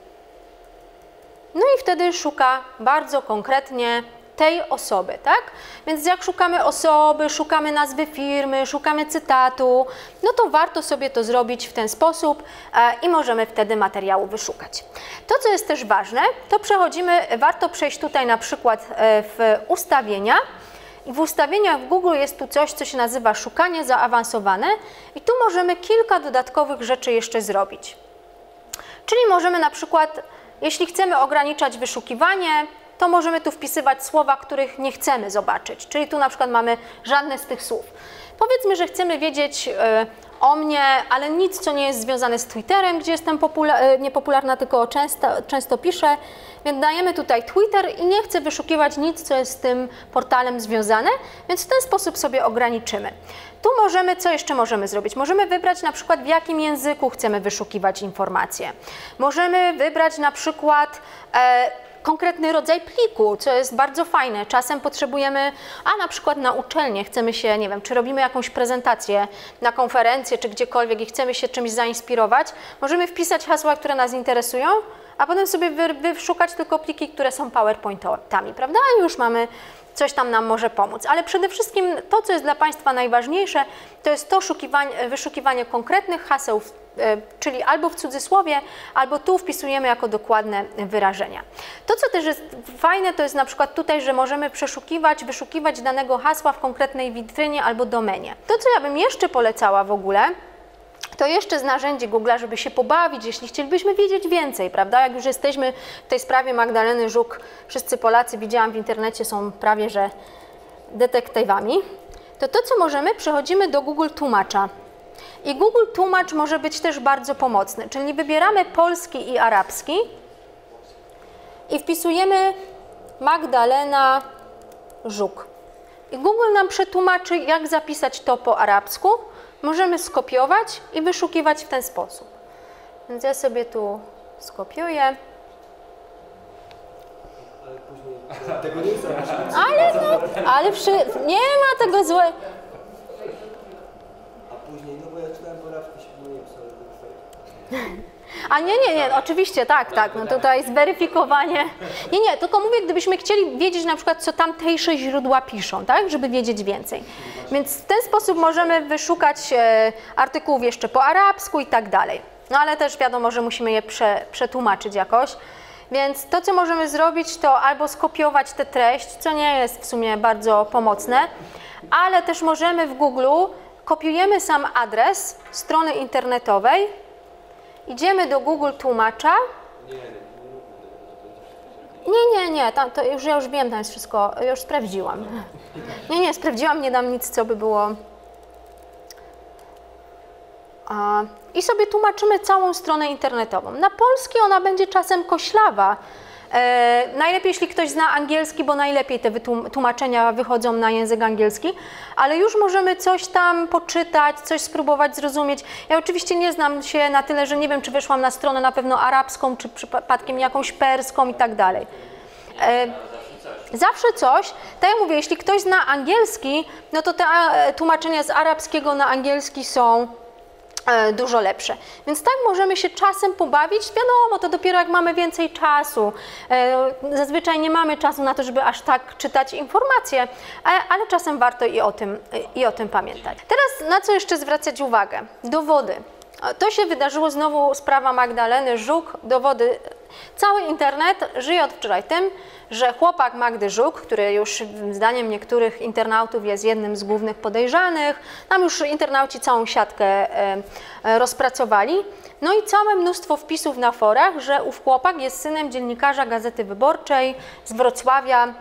No i wtedy szuka bardzo konkretnie tej osoby, tak? Więc jak szukamy osoby, szukamy nazwy firmy, szukamy cytatu, no to warto sobie to zrobić w ten sposób i możemy wtedy materiału wyszukać. To, co jest też ważne, to warto przejść tutaj na przykład w ustawienia. I w ustawieniach w Google jest tu coś, co się nazywa szukanie zaawansowane i tu możemy kilka dodatkowych rzeczy jeszcze zrobić. Czyli możemy na przykład, jeśli chcemy ograniczać wyszukiwanie, to możemy tu wpisywać słowa, których nie chcemy zobaczyć. Czyli tu na przykład mamy żadne z tych słów. Powiedzmy, że chcemy wiedzieć o mnie, ale nic, co nie jest związane z Twitterem, gdzie jestem niepopularna, tylko często piszę. Więc dajemy tutaj Twitter i nie chcę wyszukiwać nic, co jest z tym portalem związane, więc w ten sposób sobie ograniczymy. Tu co jeszcze możemy zrobić? Możemy wybrać na przykład, w jakim języku chcemy wyszukiwać informacje. Możemy wybrać na przykład konkretny rodzaj pliku, co jest bardzo fajne. Czasem potrzebujemy, na przykład na uczelnię, chcemy się, nie wiem, czy robimy jakąś prezentację na konferencję, czy gdziekolwiek i chcemy się czymś zainspirować, możemy wpisać hasła, które nas interesują, a potem sobie wyszukać tylko pliki, które są PowerPointami, prawda? I już mamy, coś tam nam może pomóc. Ale przede wszystkim to, co jest dla Państwa najważniejsze, to jest to wyszukiwanie konkretnych haseł, czyli albo w cudzysłowie, albo tu wpisujemy jako dokładne wyrażenia. To, co też jest fajne, to jest na przykład tutaj, że możemy wyszukiwać danego hasła w konkretnej witrynie albo domenie. To, co ja bym jeszcze polecała w ogóle, to jeszcze z narzędzi Google'a, żeby się pobawić, jeśli chcielibyśmy wiedzieć więcej, prawda? Jak już jesteśmy w tej sprawie Magdaleny Żuk, wszyscy Polacy, widziałam w internecie, są prawie że detektywami, to co możemy, przechodzimy do Google Tłumacza. I Google Tłumacz może być też bardzo pomocny, czyli wybieramy polski i arabski i wpisujemy Magdalena Żuk. I Google nam przetłumaczy, jak zapisać to po arabsku, możemy skopiować i wyszukiwać w ten sposób. Więc ja sobie tu skopiuję. Ale później... A tego nie zrobisz. Nie ma tego złego. A później, no bo ja czytałem porawki, się nie wiem, co A nie, oczywiście, tak, no tutaj jest weryfikowanie. Nie, tylko mówię, gdybyśmy chcieli wiedzieć na przykład, co tamtejsze źródła piszą, tak, żeby wiedzieć więcej. Więc w ten sposób możemy wyszukać artykułów jeszcze po arabsku i tak dalej. No ale też wiadomo, że musimy je przetłumaczyć jakoś. Więc to, co możemy zrobić, to albo skopiować tę treść, co nie jest w sumie bardzo pomocne, ale też możemy w Google, kopiujemy sam adres strony internetowej, idziemy do Google Tłumacza. Nie, to ja już wiem, tam jest wszystko, już sprawdziłam. Nie, sprawdziłam, nie dam nic, co by było. I sobie tłumaczymy całą stronę internetową. Na polski ona będzie czasem koślawa. Najlepiej, jeśli ktoś zna angielski, bo najlepiej te tłumaczenia wychodzą na język angielski, ale już możemy coś tam poczytać, coś spróbować zrozumieć. Ja oczywiście nie znam się na tyle, że nie wiem, czy weszłam na stronę na pewno arabską, czy przypadkiem jakąś perską i tak dalej. Zawsze coś. Tak jak mówię, jeśli ktoś zna angielski, no to te tłumaczenia z arabskiego na angielski są dużo lepsze. Więc tak możemy się czasem pobawić. Wiadomo, to dopiero jak mamy więcej czasu. Zazwyczaj nie mamy czasu na to, żeby aż tak czytać informacje, ale czasem warto i o tym pamiętać. Teraz na co jeszcze zwracać uwagę? Dowody. To się wydarzyło znowu, sprawa Magdaleny Żuk, dowody. Cały internet żyje od wczoraj tym, że chłopak Magdy Żuk, który już zdaniem niektórych internautów jest jednym z głównych podejrzanych, tam już internauci całą siatkę rozpracowali, no i całe mnóstwo wpisów na forach, że ów chłopak jest synem dziennikarza Gazety Wyborczej z Wrocławia,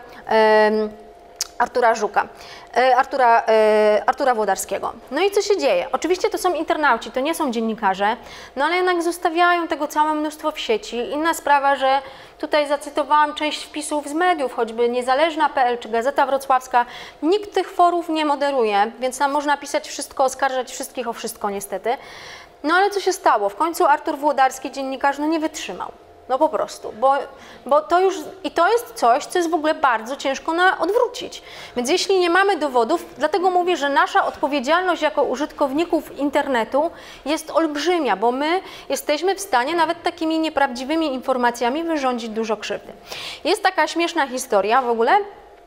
Artura Włodarskiego. No i co się dzieje? Oczywiście to są internauci, to nie są dziennikarze, no ale jednak zostawiają tego całe mnóstwo w sieci. Inna sprawa, że tutaj zacytowałam część wpisów z mediów, choćby Niezależna.pl czy Gazeta Wrocławska. Nikt tych forów nie moderuje, więc tam można pisać wszystko, oskarżać wszystkich o wszystko niestety. No ale co się stało? W końcu Artur Włodarski, dziennikarz, no nie wytrzymał. No po prostu, bo to już, i to jest coś, co jest w ogóle bardzo ciężko odwrócić. Więc jeśli nie mamy dowodów, dlatego mówię, że nasza odpowiedzialność jako użytkowników internetu jest olbrzymia, bo my jesteśmy w stanie nawet takimi nieprawdziwymi informacjami wyrządzić dużo krzywdy. Jest taka śmieszna historia w ogóle,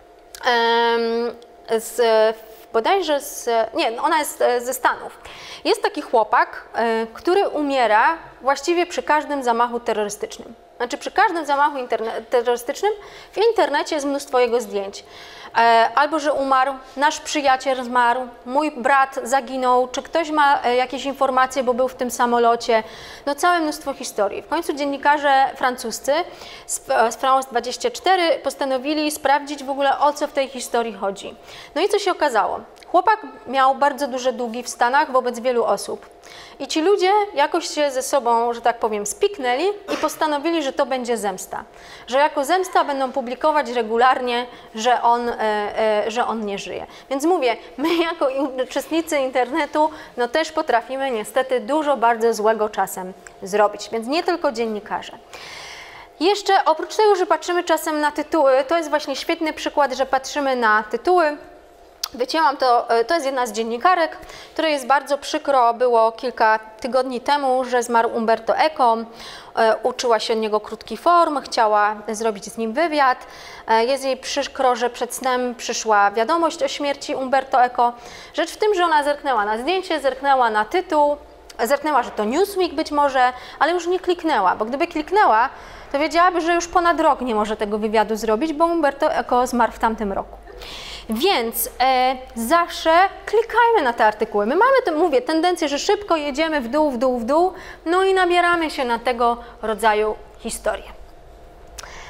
ona jest ze Stanów. Jest taki chłopak, który umiera właściwie przy każdym zamachu terrorystycznym. Znaczy przy każdym zamachu terrorystycznym w internecie jest mnóstwo jego zdjęć. Albo że umarł, nasz przyjaciel zmarł, mój brat zaginął, czy ktoś ma jakieś informacje, bo był w tym samolocie. No całe mnóstwo historii. W końcu dziennikarze francuscy z France 24 postanowili sprawdzić w ogóle, o co w tej historii chodzi. No i co się okazało? Chłopak miał bardzo duże długi w Stanach wobec wielu osób. I ci ludzie jakoś się ze sobą, że tak powiem, spiknęli i postanowili, że to będzie zemsta. Że jako zemsta będą publikować regularnie, że on nie żyje. Więc mówię, my jako uczestnicy internetu, no też potrafimy niestety dużo bardzo złego czasem zrobić. Więc nie tylko dziennikarze. Jeszcze oprócz tego, że patrzymy czasem na tytuły, to jest właśnie świetny przykład, że patrzymy na tytuły. Wycięłam to jest jedna z dziennikarek, której jest bardzo przykro, było kilka tygodni temu, że zmarł Umberto Eco, uczyła się od niego krótki form, chciała zrobić z nim wywiad. Jest jej przykro, że przed snem przyszła wiadomość o śmierci Umberto Eco. Rzecz w tym, że ona zerknęła na zdjęcie, zerknęła na tytuł, zerknęła, że to Newsweek być może, ale już nie kliknęła, bo gdyby kliknęła, to wiedziałaby, że już ponad rok nie może tego wywiadu zrobić, bo Umberto Eco zmarł w tamtym roku. Więc zawsze klikajmy na te artykuły. My mamy, mówię, tendencję, że szybko jedziemy w dół, no i nabieramy się na tego rodzaju historię.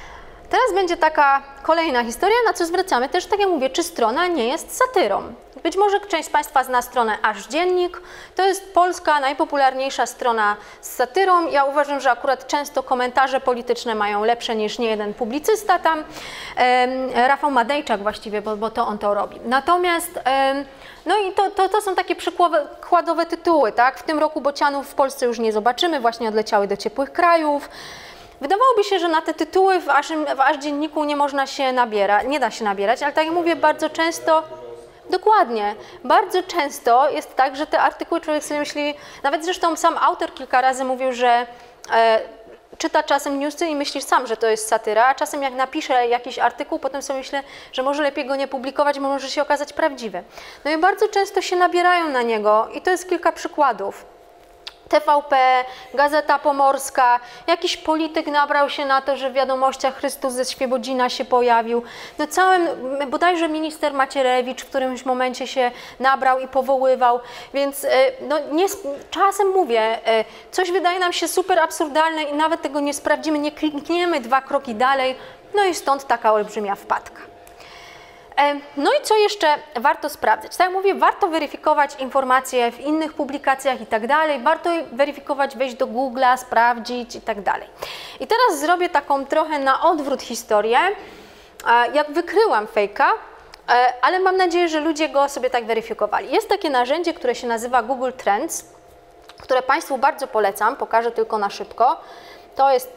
Teraz będzie taka kolejna historia, na co zwracamy też, tak jak mówię, czy strona nie jest satyrą. Być może część z Państwa zna stronę Aż Dziennik. To jest polska najpopularniejsza strona z satyrą. Ja uważam, że akurat często komentarze polityczne mają lepsze niż niejeden publicysta tam. Rafał Madejczak właściwie, bo to on to robi. Natomiast no i to są takie przykładowe tytuły, tak? W tym roku bocianów w Polsce już nie zobaczymy, właśnie odleciały do ciepłych krajów. Wydawałoby się, że na te tytuły w Aż Dzienniku nie da się nabierać, ale tak jak mówię, bardzo często, dokładnie, bardzo często jest tak, że te artykuły człowiek sobie myśli, nawet zresztą sam autor kilka razy mówił, że czyta czasem newsy i myśli sam, że to jest satyra, a czasem jak napisze jakiś artykuł, potem sobie myślę, że może lepiej go nie publikować, bo może się okazać prawdziwy. No i bardzo często się nabierają na niego i to jest kilka przykładów. TVP, Gazeta Pomorska, jakiś polityk nabrał się na to, że w wiadomościach Chrystus ze Świebodzina się pojawił. No bodajże minister Macierewicz w którymś momencie się nabrał i powoływał, więc no czasem mówię, coś wydaje nam się super absurdalne i nawet tego nie sprawdzimy, nie klikniemy 2 kroki dalej, no i stąd taka olbrzymia wpadka. No i co jeszcze warto sprawdzać? Tak jak mówię, warto weryfikować informacje w innych publikacjach i tak dalej, warto weryfikować, wejść do Google'a, sprawdzić i tak dalej. I teraz zrobię taką trochę na odwrót historię, jak wykryłam fejka, ale mam nadzieję, że ludzie go sobie tak weryfikowali. Jest takie narzędzie, które się nazywa Google Trends, które Państwu bardzo polecam, pokażę tylko na szybko. To jest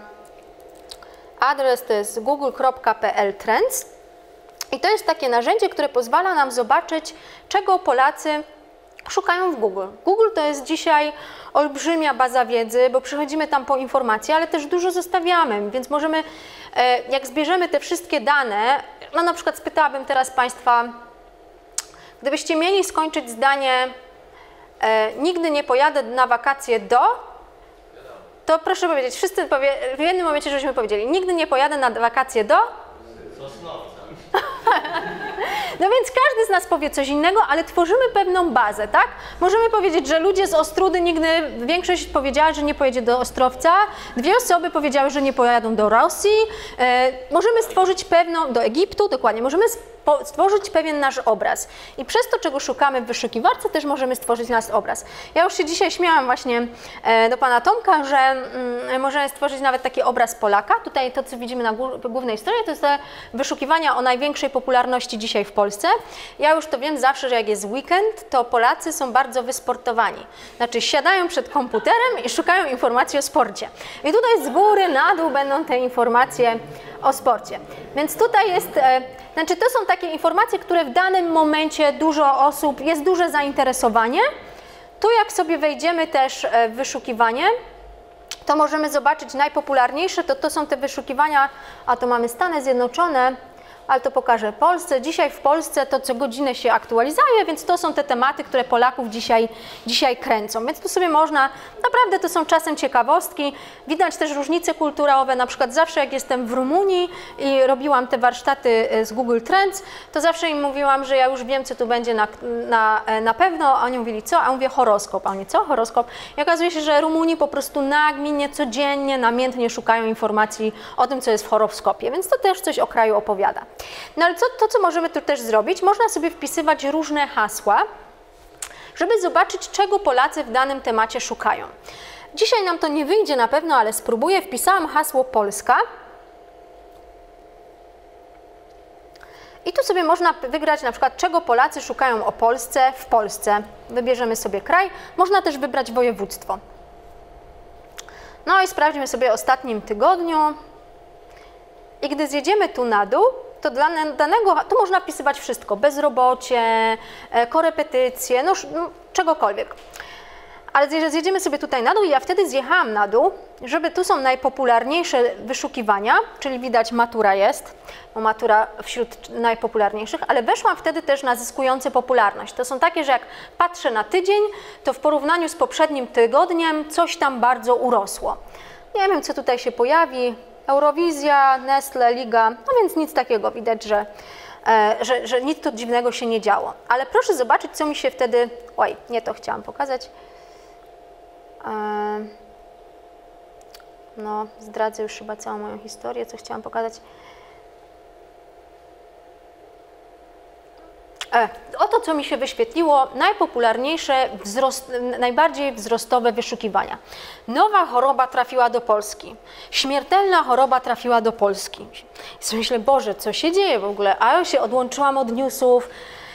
adres, to jest google.pl trends. I to jest takie narzędzie, które pozwala nam zobaczyć, czego Polacy szukają w Google. Google to jest dzisiaj olbrzymia baza wiedzy, bo przychodzimy tam po informacje, ale też dużo zostawiamy, więc możemy, jak zbierzemy te wszystkie dane, no na przykład spytałabym teraz Państwa, gdybyście mieli skończyć zdanie nigdy nie pojadę na wakacje to proszę powiedzieć, wszyscy w jednym momencie żeśmy powiedzieli, nigdy nie pojadę na wakacje do Sosnowca. No więc każdy z nas powie coś innego, ale tworzymy pewną bazę, tak? Możemy powiedzieć, że ludzie z Ostródy większość powiedziała, że nie pojedzie do Ostrowca, 2 osoby powiedziały, że nie pojadą do Rosji, możemy stworzyć do Egiptu, dokładnie, możemy stworzyć pewien nasz obraz. I przez to, czego szukamy w wyszukiwarce, też możemy stworzyć nasz obraz. Ja już się dzisiaj śmiałam właśnie do pana Tomka, że możemy stworzyć nawet taki obraz Polaka. Tutaj to, co widzimy na głównej stronie, to jest te wyszukiwania o największej popularności dzisiaj w Polsce. Ja już to wiem zawsze, że jak jest weekend, to Polacy są bardzo wysportowani. Znaczy siadają przed komputerem i szukają informacji o sporcie. I tutaj z góry na dół będą te informacje o sporcie. Więc tutaj jest, to są takie informacje, które w danym momencie dużo osób, jest duże zainteresowanie. Tu jak sobie wejdziemy też w wyszukiwanie, to możemy zobaczyć najpopularniejsze, to są te wyszukiwania, a to mamy Stany Zjednoczone, ale to pokażę Polsce. Dzisiaj w Polsce to co godzinę się aktualizuje, więc to są te tematy, które Polaków dzisiaj kręcą. Więc tu sobie można, naprawdę to są czasem ciekawostki. Widać też różnice kulturowe, na przykład zawsze jak jestem w Rumunii i robiłam te warsztaty z Google Trends, to zawsze im mówiłam, że ja już wiem, co tu będzie na pewno, a oni mówili co? A ja mówię horoskop. A oni co? Horoskop. I okazuje się, że Rumuni po prostu nagminnie, codziennie, namiętnie szukają informacji o tym, co jest w horoskopie, więc to też coś o kraju opowiada. No ale co możemy tu też zrobić? Można sobie wpisywać różne hasła, żeby zobaczyć, czego Polacy w danym temacie szukają. Dzisiaj nam to nie wyjdzie na pewno, ale spróbuję. Wpisałam hasło Polska. I tu sobie można wygrać na przykład, czego Polacy szukają o Polsce w Polsce. Wybierzemy sobie kraj. Można też wybrać województwo. No i sprawdźmy sobie w ostatnim tygodniu. I gdy zjedziemy tu na dół, to dla danego, tu można wpisywać wszystko, bezrobocie, korepetycje, no czegokolwiek. Ale zjedziemy sobie tutaj na dół i ja wtedy zjechałam na dół, żeby tu są najpopularniejsze wyszukiwania, czyli widać matura jest, bo matura wśród najpopularniejszych, ale weszłam wtedy też na zyskujące popularność. To są takie, że jak patrzę na tydzień, to w porównaniu z poprzednim tygodniem coś tam bardzo urosło. Nie wiem, co tutaj się pojawi. Eurowizja, Nestle, Liga, no więc nic takiego, widać, że nic tu dziwnego się nie działo. Ale proszę zobaczyć, co mi się wtedy... Oj, nie to chciałam pokazać. No, zdradzę już chyba całą moją historię, co chciałam pokazać. Oto, co mi się wyświetliło, najpopularniejsze, najbardziej wzrostowe wyszukiwania. Nowa choroba trafiła do Polski. Śmiertelna choroba trafiła do Polski. I myślę, Boże, co się dzieje w ogóle? A ja się odłączyłam od newsów.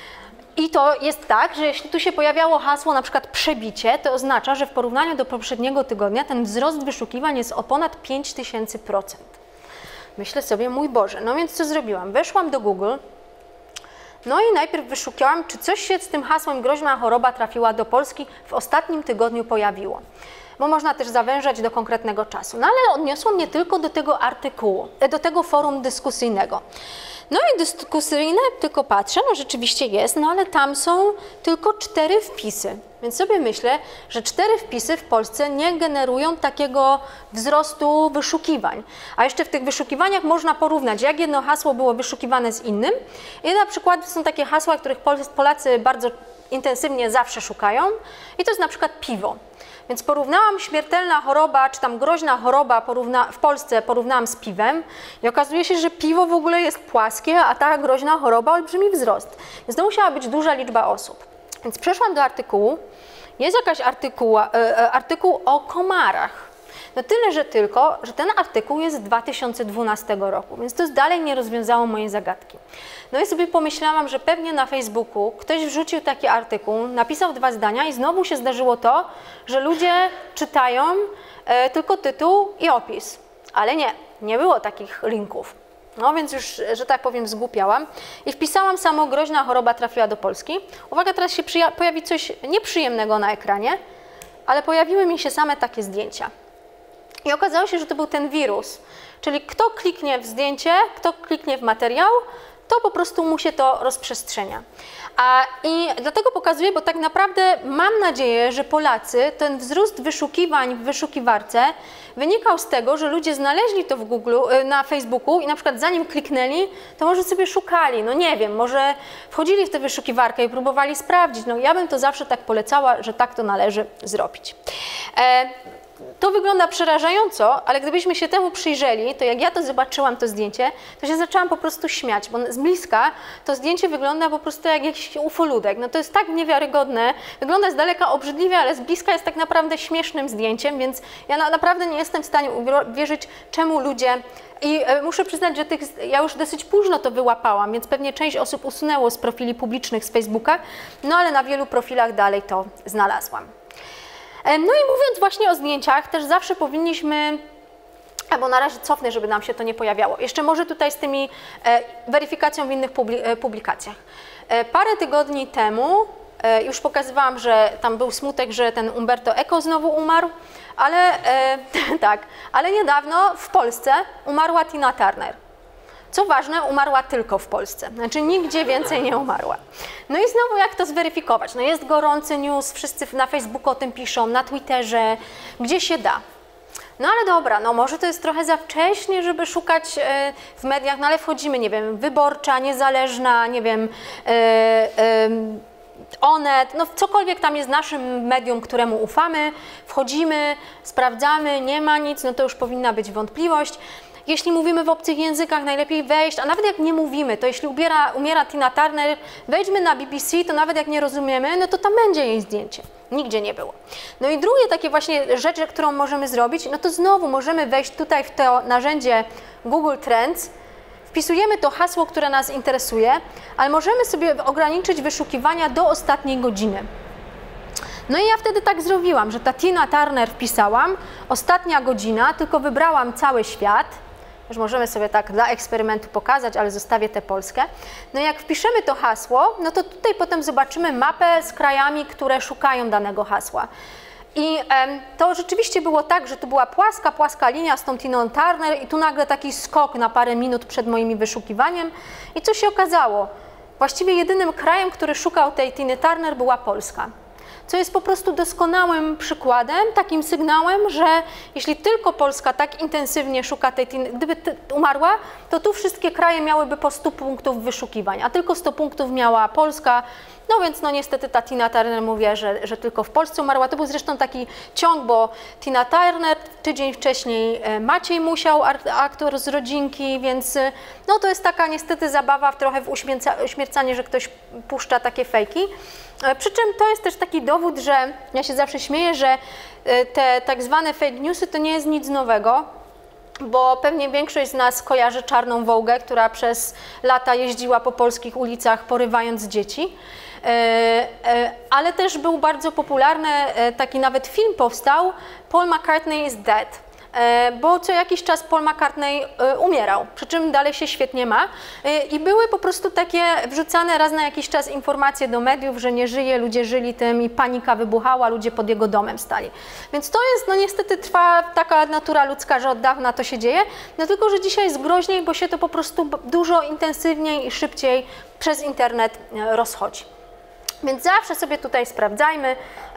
I to jest tak, że jeśli tu się pojawiało hasło na przykład przebicie, to oznacza, że w porównaniu do poprzedniego tygodnia ten wzrost wyszukiwań jest o ponad 5000%. Myślę sobie, mój Boże, no więc co zrobiłam? Weszłam do Google, no i najpierw wyszukiwałam, czy coś się z tym hasłem groźna choroba trafiła do Polski w ostatnim tygodniu pojawiło. Bo można też zawężać do konkretnego czasu. No ale odniosło mnie tylko do tego artykułu, do tego forum dyskusyjnego. No i dyskusyjne, tylko patrzę, no rzeczywiście jest, no ale tam są tylko 4 wpisy. Więc sobie myślę, że 4 wpisy w Polsce nie generują takiego wzrostu wyszukiwań. A jeszcze w tych wyszukiwaniach można porównać, jak jedno hasło było wyszukiwane z innym. I na przykład są takie hasła, których Polacy bardzo intensywnie zawsze szukają. I to jest na przykład piwo. Więc porównałam śmiertelna choroba, czy tam groźna choroba w Polsce porównałam z piwem i okazuje się, że piwo w ogóle jest płaskie, a ta groźna choroba olbrzymi wzrost. Więc to musiała być duża liczba osób. Więc przeszłam do artykułu. Jest jakaś artykuł o komarach. No tyle, że tylko, że ten artykuł jest z 2012 roku, więc to dalej nie rozwiązało mojej zagadki. No i sobie pomyślałam, że pewnie na Facebooku ktoś wrzucił taki artykuł, napisał 2 zdania i znowu się zdarzyło to, że ludzie czytają tylko tytuł i opis. Ale nie było takich linków. No więc już, że tak powiem, zgłupiałam i wpisałam samo groźna choroba trafiła do Polski. Uwaga, teraz się pojawi coś nieprzyjemnego na ekranie, ale pojawiły mi się same takie zdjęcia. I okazało się, że to był ten wirus, czyli kto kliknie w zdjęcie, kto kliknie w materiał, to po prostu mu się to rozprzestrzenia. I dlatego pokazuję, bo tak naprawdę mam nadzieję, że Polacy, ten wzrost wyszukiwań w wyszukiwarce wynikał z tego, że ludzie znaleźli to w Google, na Facebooku i na przykład zanim kliknęli, to może sobie szukali, no nie wiem, może wchodzili w tę wyszukiwarkę i próbowali sprawdzić. No ja bym to zawsze tak polecała, że tak to należy zrobić. To wygląda przerażająco, ale gdybyśmy się temu przyjrzeli, to jak ja to zobaczyłam, to zdjęcie, to się zaczęłam po prostu śmiać, bo z bliska to zdjęcie wygląda po prostu jak jakiś ufoludek. No to jest tak niewiarygodne, wygląda z daleka obrzydliwie, ale z bliska jest tak naprawdę śmiesznym zdjęciem, więc ja naprawdę nie jestem w stanie uwierzyć, czemu ludzie... I muszę przyznać, że ja już dosyć późno to wyłapałam, więc pewnie część osób usunęło z profili publicznych z Facebooka, no ale na wielu profilach dalej to znalazłam. No i mówiąc właśnie o zdjęciach, też zawsze powinniśmy, albo na razie cofnę, żeby nam się to nie pojawiało. Jeszcze może tutaj z tymi weryfikacją w innych publikacjach. Parę tygodni temu już pokazywałam, że tam był smutek, że ten Umberto Eco znowu umarł, ale tak, ale niedawno w Polsce umarła Tina Turner. Co ważne, umarła tylko w Polsce, znaczy nigdzie więcej nie umarła. No i znowu jak to zweryfikować? No jest gorący news, wszyscy na Facebooku o tym piszą, na Twitterze, gdzie się da. No ale dobra, no może to jest trochę za wcześnie, żeby szukać w mediach, no ale wchodzimy, nie wiem, Wyborcza, Niezależna, nie wiem, Onet, no cokolwiek tam jest naszym medium, któremu ufamy, wchodzimy, sprawdzamy, nie ma nic, no to już powinna być wątpliwość. Jeśli mówimy w obcych językach, najlepiej wejść, a nawet jak nie mówimy, to jeśli umiera Tina Turner, wejdźmy na BBC, to nawet jak nie rozumiemy, no to tam będzie jej zdjęcie. Nigdzie nie było. No i drugie takie właśnie rzecz, którą możemy zrobić, no to znowu możemy wejść tutaj w to narzędzie Google Trends, wpisujemy to hasło, które nas interesuje, ale możemy sobie ograniczyć wyszukiwania do ostatniej godziny. No i ja wtedy tak zrobiłam, że ta Tina Turner wpisałam, ostatnia godzina, tylko wybrałam cały świat. Już możemy sobie tak dla eksperymentu pokazać, ale zostawię tę Polskę. No i jak wpiszemy to hasło, no to tutaj potem zobaczymy mapę z krajami, które szukają danego hasła. I to rzeczywiście było tak, że to była płaska linia z tą Tiną Turner i tu nagle taki skok na parę minut przed moim wyszukiwaniem. I co się okazało? Właściwie jedynym krajem, który szukał tej Tiny Turner była Polska. co jest po prostu doskonałym przykładem, takim sygnałem, że jeśli tylko Polska tak intensywnie szuka tej Tiny, gdyby umarła, to tu wszystkie kraje miałyby po 100 punktów wyszukiwań, a tylko 100 punktów miała Polska. No więc no niestety ta Tina Turner mówi, że tylko w Polsce umarła. To był zresztą taki ciąg, bo Tina Turner, tydzień wcześniej Maciej Musiał, aktor z Rodzinki, więc no to jest taka niestety zabawa trochę w uśmiercanie, że ktoś puszcza takie fejki. Przy czym to jest też taki dowód, że ja się zawsze śmieję, że te tak zwane fake newsy to nie jest nic nowego, bo pewnie większość z nas kojarzy Czarną Wołgę, która przez lata jeździła po polskich ulicach porywając dzieci. Ale też był bardzo popularny, taki nawet film powstał, Paul McCartney is Dead, bo co jakiś czas Paul McCartney umierał, przy czym dalej się świetnie ma i były po prostu takie wrzucane raz na jakiś czas informacje do mediów, że nie żyje, ludzie żyli tym i panika wybuchała, ludzie pod jego domem stali. Więc to jest, no niestety trwa taka natura ludzka, że od dawna to się dzieje, no tylko, że dzisiaj jest groźniej, bo się to po prostu dużo intensywniej i szybciej przez internet rozchodzi. Więc zawsze sobie tutaj sprawdzajmy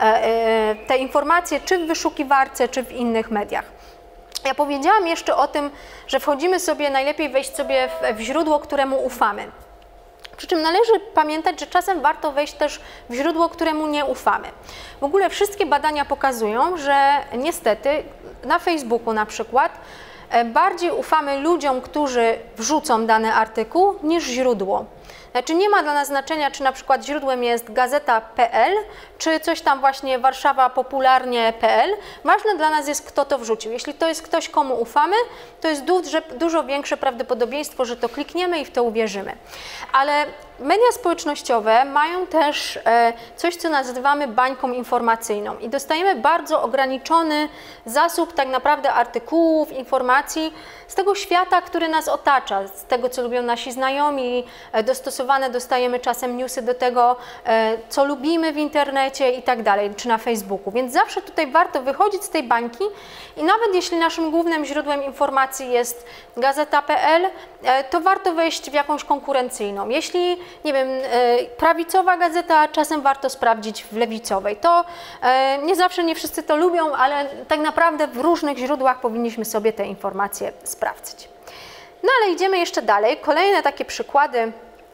te informacje, czy w wyszukiwarce, czy w innych mediach. Ja powiedziałam jeszcze o tym, że wchodzimy sobie, najlepiej wejść sobie w źródło, któremu ufamy. Przy czym należy pamiętać, że czasem warto wejść też w źródło, któremu nie ufamy. W ogóle wszystkie badania pokazują, że niestety na Facebooku na przykład bardziej ufamy ludziom, którzy wrzucą dany artykuł, niż źródło. Znaczy nie ma dla nas znaczenia, czy na przykład źródłem jest gazeta.pl, czy coś tam właśnie warszawapopularnie.pl. Ważne dla nas jest, kto to wrzucił. Jeśli to jest ktoś, komu ufamy, to jest dużo większe prawdopodobieństwo, że to klikniemy i w to uwierzymy. Ale media społecznościowe mają też coś, co nazywamy bańką informacyjną i dostajemy bardzo ograniczony zasób tak naprawdę artykułów, informacji z tego świata, który nas otacza, z tego, co lubią nasi znajomi, dostosowane dostajemy czasem newsy do tego, co lubimy w internecie i tak dalej, czy na Facebooku. Więc zawsze tutaj warto wychodzić z tej bańki i nawet jeśli naszym głównym źródłem informacji jest gazeta.pl, to warto wejść w jakąś konkurencyjną. Jeśli, nie wiem, prawicowa gazeta, czasem warto sprawdzić w lewicowej. To nie zawsze, nie wszyscy to lubią, ale tak naprawdę w różnych źródłach powinniśmy sobie te informacje sprawdzić. No ale idziemy jeszcze dalej. Kolejne takie przykłady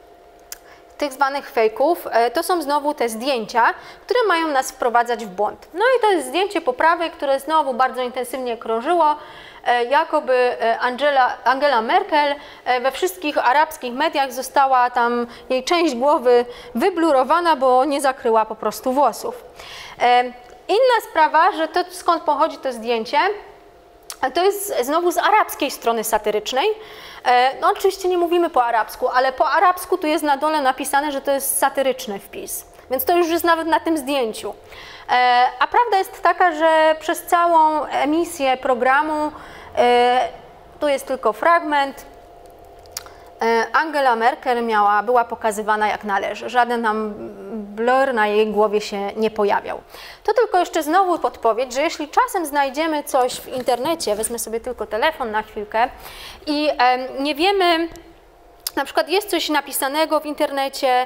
tych zwanych fejków, to są znowu te zdjęcia, które mają nas wprowadzać w błąd. No i to jest zdjęcie po prawej, które znowu bardzo intensywnie krążyło, jakoby Angela Merkel we wszystkich arabskich mediach została tam jej część głowy wyblurowana, bo nie zakryła po prostu włosów. Inna sprawa, że to skąd pochodzi to zdjęcie, to jest znowu z arabskiej strony satyrycznej. No oczywiście nie mówimy po arabsku, ale po arabsku tu jest na dole napisane, że to jest satyryczny wpis. Więc to już jest nawet na tym zdjęciu. A prawda jest taka, że przez całą emisję programu, tu jest tylko fragment, Angela Merkel była pokazywana jak należy. Żaden tam blur na jej głowie się nie pojawiał. To tylko jeszcze znowu podpowiedź, że jeśli czasem znajdziemy coś w internecie, wezmę sobie tylko telefon na chwilkę i nie wiemy, na przykład jest coś napisanego w internecie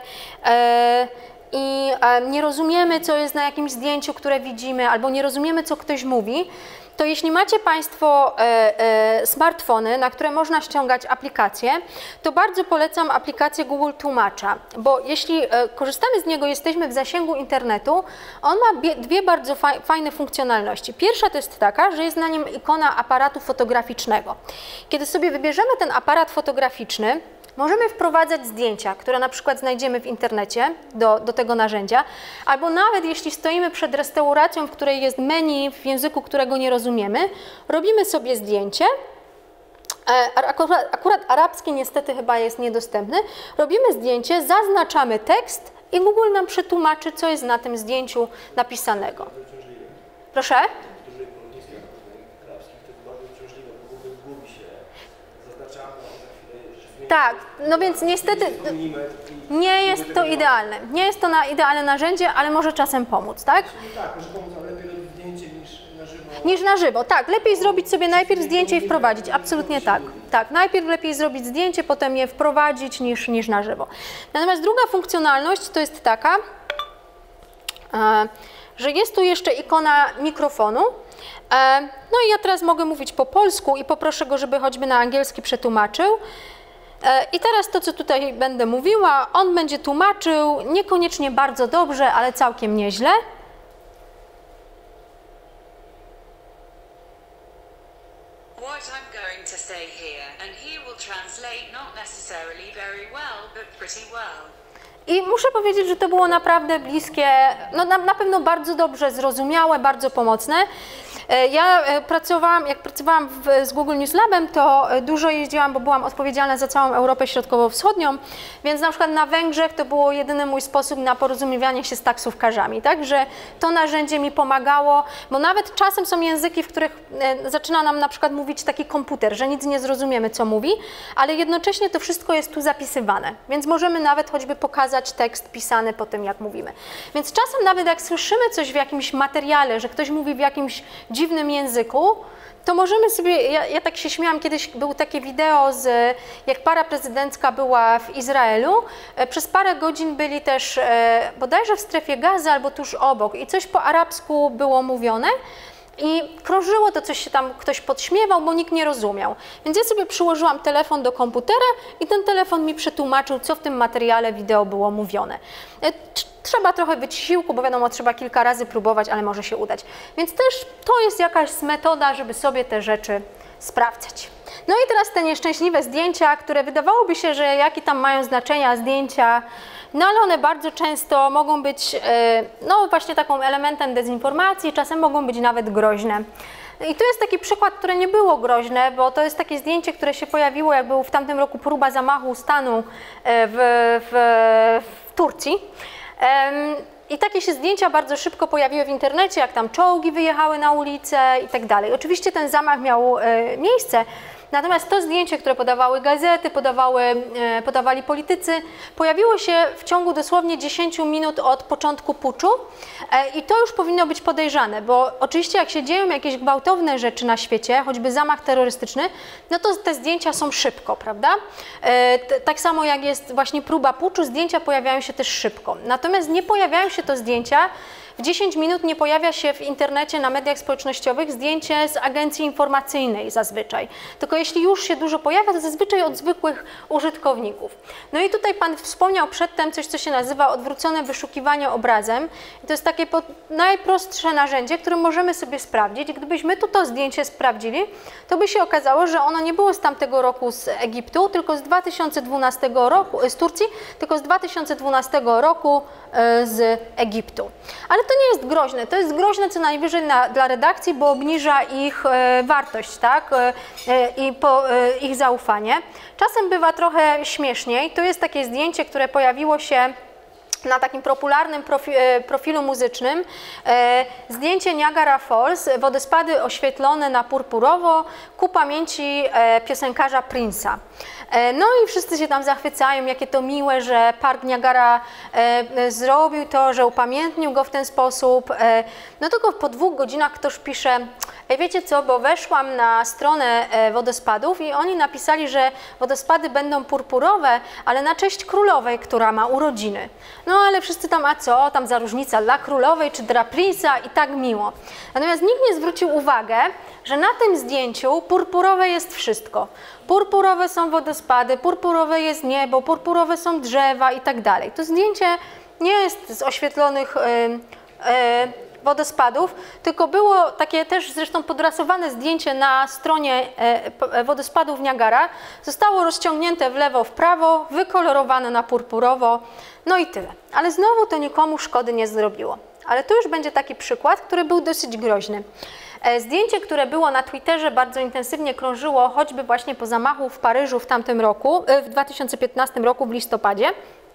i nie rozumiemy, co jest na jakimś zdjęciu, które widzimy, albo nie rozumiemy, co ktoś mówi, to jeśli macie Państwo smartfony, na które można ściągać aplikacje, to bardzo polecam aplikację Google Tłumacza, bo jeśli korzystamy z niego, jesteśmy w zasięgu internetu, on ma dwie bardzo fajne funkcjonalności. Pierwsza to jest taka, że jest na nim ikona aparatu fotograficznego. Kiedy sobie wybierzemy ten aparat fotograficzny, możemy wprowadzać zdjęcia, które na przykład znajdziemy w internecie do tego narzędzia, albo nawet jeśli stoimy przed restauracją, w której jest menu w języku, którego nie rozumiemy, robimy sobie zdjęcie, akurat arabski niestety chyba jest niedostępny, robimy zdjęcie, zaznaczamy tekst i Google nam przetłumaczy, co jest na tym zdjęciu napisanego. Proszę? Tak, no więc niestety nie jest to idealne. Nie jest to idealne narzędzie, ale może czasem pomóc, tak? Tak, może pomóc, ale lepiej robić zdjęcie niż na żywo. Niż na żywo, tak. Lepiej zrobić sobie najpierw zdjęcie i wprowadzić. Absolutnie tak. Tak, najpierw lepiej zrobić zdjęcie, potem je wprowadzić niż na żywo. Natomiast druga funkcjonalność to jest taka, że jest tu jeszcze ikona mikrofonu. No i ja teraz mogę mówić po polsku i poproszę go, żeby choćby na angielski przetłumaczył. I teraz to, co tutaj będę mówiła, on będzie tłumaczył niekoniecznie bardzo dobrze, ale całkiem nieźle. What I'm going to say here, and he will translate not necessarily very well, but pretty well. I muszę powiedzieć, że to było naprawdę bliskie, no na pewno bardzo dobrze zrozumiałe, bardzo pomocne. Ja jak pracowałam z Google News Labem, to dużo jeździłam, bo byłam odpowiedzialna za całą Europę Środkowo-Wschodnią, więc na przykład na Węgrzech to było jedyny mój sposób na porozumiewanie się z taksówkarzami, także to narzędzie mi pomagało, bo nawet czasem są języki, w których zaczyna nam na przykład mówić taki komputer, że nic nie zrozumiemy, co mówi, ale jednocześnie to wszystko jest tu zapisywane, więc możemy nawet choćby pokazać tekst pisany po tym, jak mówimy. Więc czasem nawet jak słyszymy coś w jakimś materiale, że ktoś mówi w jakimś dziwnym języku, to możemy sobie, ja tak się śmiałam, kiedyś było takie wideo, jak para prezydencka była w Izraelu, przez parę godzin byli też bodajże w strefie Gazy albo tuż obok i coś po arabsku było mówione i krążyło to, coś się tam ktoś podśmiewał, bo nikt nie rozumiał. Więc ja sobie przyłożyłam telefon do komputera i ten telefon mi przetłumaczył, co w tym materiale wideo było mówione. Trzeba trochę wysiłku, bo wiadomo, trzeba kilka razy próbować, ale może się udać. Więc też to jest jakaś metoda, żeby sobie te rzeczy sprawdzać. No i teraz te nieszczęśliwe zdjęcia, które wydawałoby się, że jakie tam mają znaczenia zdjęcia, no ale one bardzo często mogą być, no właśnie taką elementem dezinformacji, czasem mogą być nawet groźne. I tu jest taki przykład, które nie było groźne, bo to jest takie zdjęcie, które się pojawiło, jak był w tamtym roku próba zamachu stanu w Turcji. I takie się zdjęcia bardzo szybko pojawiły w internecie, jak tam czołgi wyjechały na ulicę i tak dalej. Oczywiście ten zamach miał miejsce, natomiast to zdjęcie, które podawały gazety, podawali politycy, pojawiło się w ciągu dosłownie 10 minut od początku puczu i to już powinno być podejrzane, bo oczywiście jak się dzieją jakieś gwałtowne rzeczy na świecie, choćby zamach terrorystyczny, no to te zdjęcia są szybko, prawda? Tak samo jak jest właśnie próba puczu, zdjęcia pojawiają się też szybko. Natomiast nie pojawiają się to zdjęcia, w 10 minut nie pojawia się w internecie, na mediach społecznościowych zdjęcie z agencji informacyjnej zazwyczaj. Tylko jeśli już się dużo pojawia, to zazwyczaj od zwykłych użytkowników. No i tutaj Pan wspomniał przedtem coś, co się nazywa odwrócone wyszukiwanie obrazem. I to jest takie najprostsze narzędzie, które możemy sobie sprawdzić. Gdybyśmy tu to zdjęcie sprawdzili, to by się okazało, że ono nie było z tamtego roku z Egiptu, tylko z 2012 roku, z Turcji, tylko z 2012 roku z Egiptu. Ale to nie jest groźne, to jest groźne co najwyżej dla redakcji, bo obniża ich wartość, tak? Ich zaufanie. Czasem bywa trochę śmieszniej, to jest takie zdjęcie, które pojawiło się na takim popularnym profilu muzycznym, zdjęcie Niagara Falls, wodospady oświetlone na purpurowo ku pamięci piosenkarza Prince'a. No i wszyscy się tam zachwycają, jakie to miłe, że Park Niagara zrobił to, że upamiętnił go w ten sposób. No tylko po 2 godzinach ktoś pisze, wiecie co, bo weszłam na stronę wodospadów i oni napisali, że wodospady będą purpurowe, ale na cześć królowej, która ma urodziny. No ale wszyscy tam, a co, tam za różnica dla królowej czy dla Prince'a i tak miło. Natomiast nikt nie zwrócił uwagę, że na tym zdjęciu purpurowe jest wszystko. Purpurowe są wodospady, purpurowe jest niebo, purpurowe są drzewa i tak dalej. To zdjęcie nie jest z oświetlonych wodospadów, tylko było takie też zresztą podrasowane zdjęcie na stronie wodospadów Niagara. Zostało rozciągnięte w lewo, w prawo, wykolorowane na purpurowo, no i tyle. Ale znowu to nikomu szkody nie zrobiło. Ale tu już będzie taki przykład, który był dosyć groźny. Zdjęcie, które było na Twitterze, bardzo intensywnie krążyło, choćby właśnie po zamachu w Paryżu w tamtym roku, w 2015 roku w listopadzie,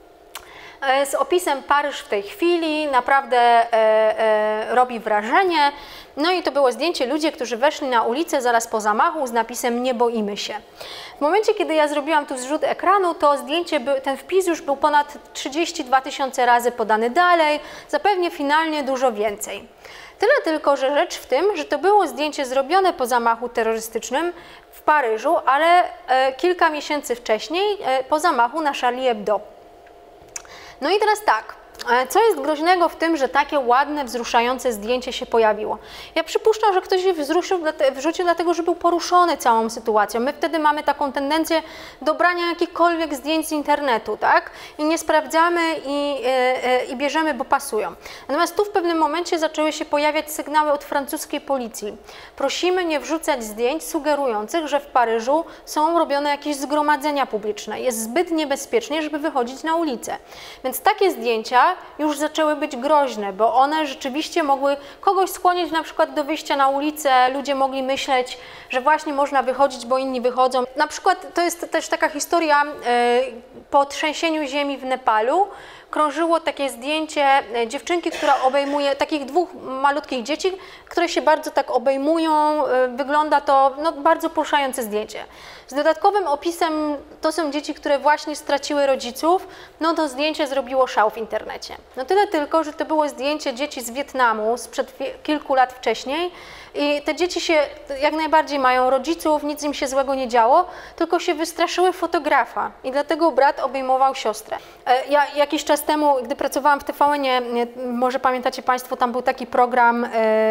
z opisem Paryż w tej chwili, naprawdę robi wrażenie. No i to było zdjęcie ludzie, którzy weszli na ulicę zaraz po zamachu z napisem nie boimy się. W momencie, kiedy ja zrobiłam tu zrzut ekranu, to zdjęcie, ten wpis już był ponad 32 000 razy podany dalej, zapewne finalnie dużo więcej. Tyle tylko, że rzecz w tym, że to było zdjęcie zrobione po zamachu terrorystycznym w Paryżu, ale kilka miesięcy wcześniej po zamachu na Charlie Hebdo. No i teraz tak, Co jest groźnego w tym, że takie ładne, wzruszające zdjęcie się pojawiło? Ja przypuszczam, że ktoś je wrzucił dlatego, że był poruszony całą sytuacją. My wtedy mamy taką tendencję do brania jakichkolwiek zdjęć z internetu, tak? I nie sprawdzamy i bierzemy, bo pasują. Natomiast tu w pewnym momencie zaczęły się pojawiać sygnały od francuskiej policji. Prosimy nie wrzucać zdjęć sugerujących, że w Paryżu są robione jakieś zgromadzenia publiczne. Jest zbyt niebezpiecznie, żeby wychodzić na ulicę. Więc takie zdjęcia już zaczęły być groźne, bo one rzeczywiście mogły kogoś skłonić na przykład do wyjścia na ulicę, ludzie mogli myśleć, że właśnie można wychodzić, bo inni wychodzą. Na przykład to jest też taka historia po trzęsieniu ziemi w Nepalu, krążyło takie zdjęcie dziewczynki, która obejmuje takich dwóch malutkich dzieci, które się bardzo tak obejmują, wygląda to bardzo poruszające zdjęcie. Z dodatkowym opisem to są dzieci, które właśnie straciły rodziców, no to zdjęcie zrobiło szał w internecie. No tyle tylko, że to było zdjęcie dzieci z Wietnamu sprzed kilku lat wcześniej i te dzieci się jak najbardziej mają rodziców, nic im się złego nie działo, tylko się wystraszyły fotografa i dlatego brat obejmował siostrę. Ja jakiś czas temu, gdy pracowałam w TVN-ie, może pamiętacie Państwo, tam był taki program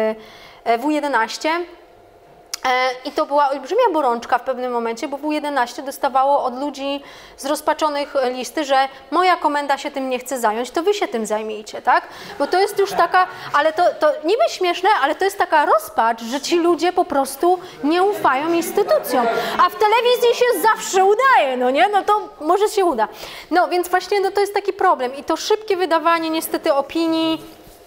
W11, i to była olbrzymia bolączka w pewnym momencie, bo W11 dostawało od ludzi zrozpaczonych listy, że moja komenda się tym nie chce zająć, to wy się tym zajmijcie, tak? Bo to jest już taka, ale to niby śmieszne, ale to jest taka rozpacz, że ci ludzie po prostu nie ufają instytucjom. A w telewizji się zawsze udaje, no nie? No to może się uda. No więc właśnie no to jest taki problem i to szybkie wydawanie niestety opinii.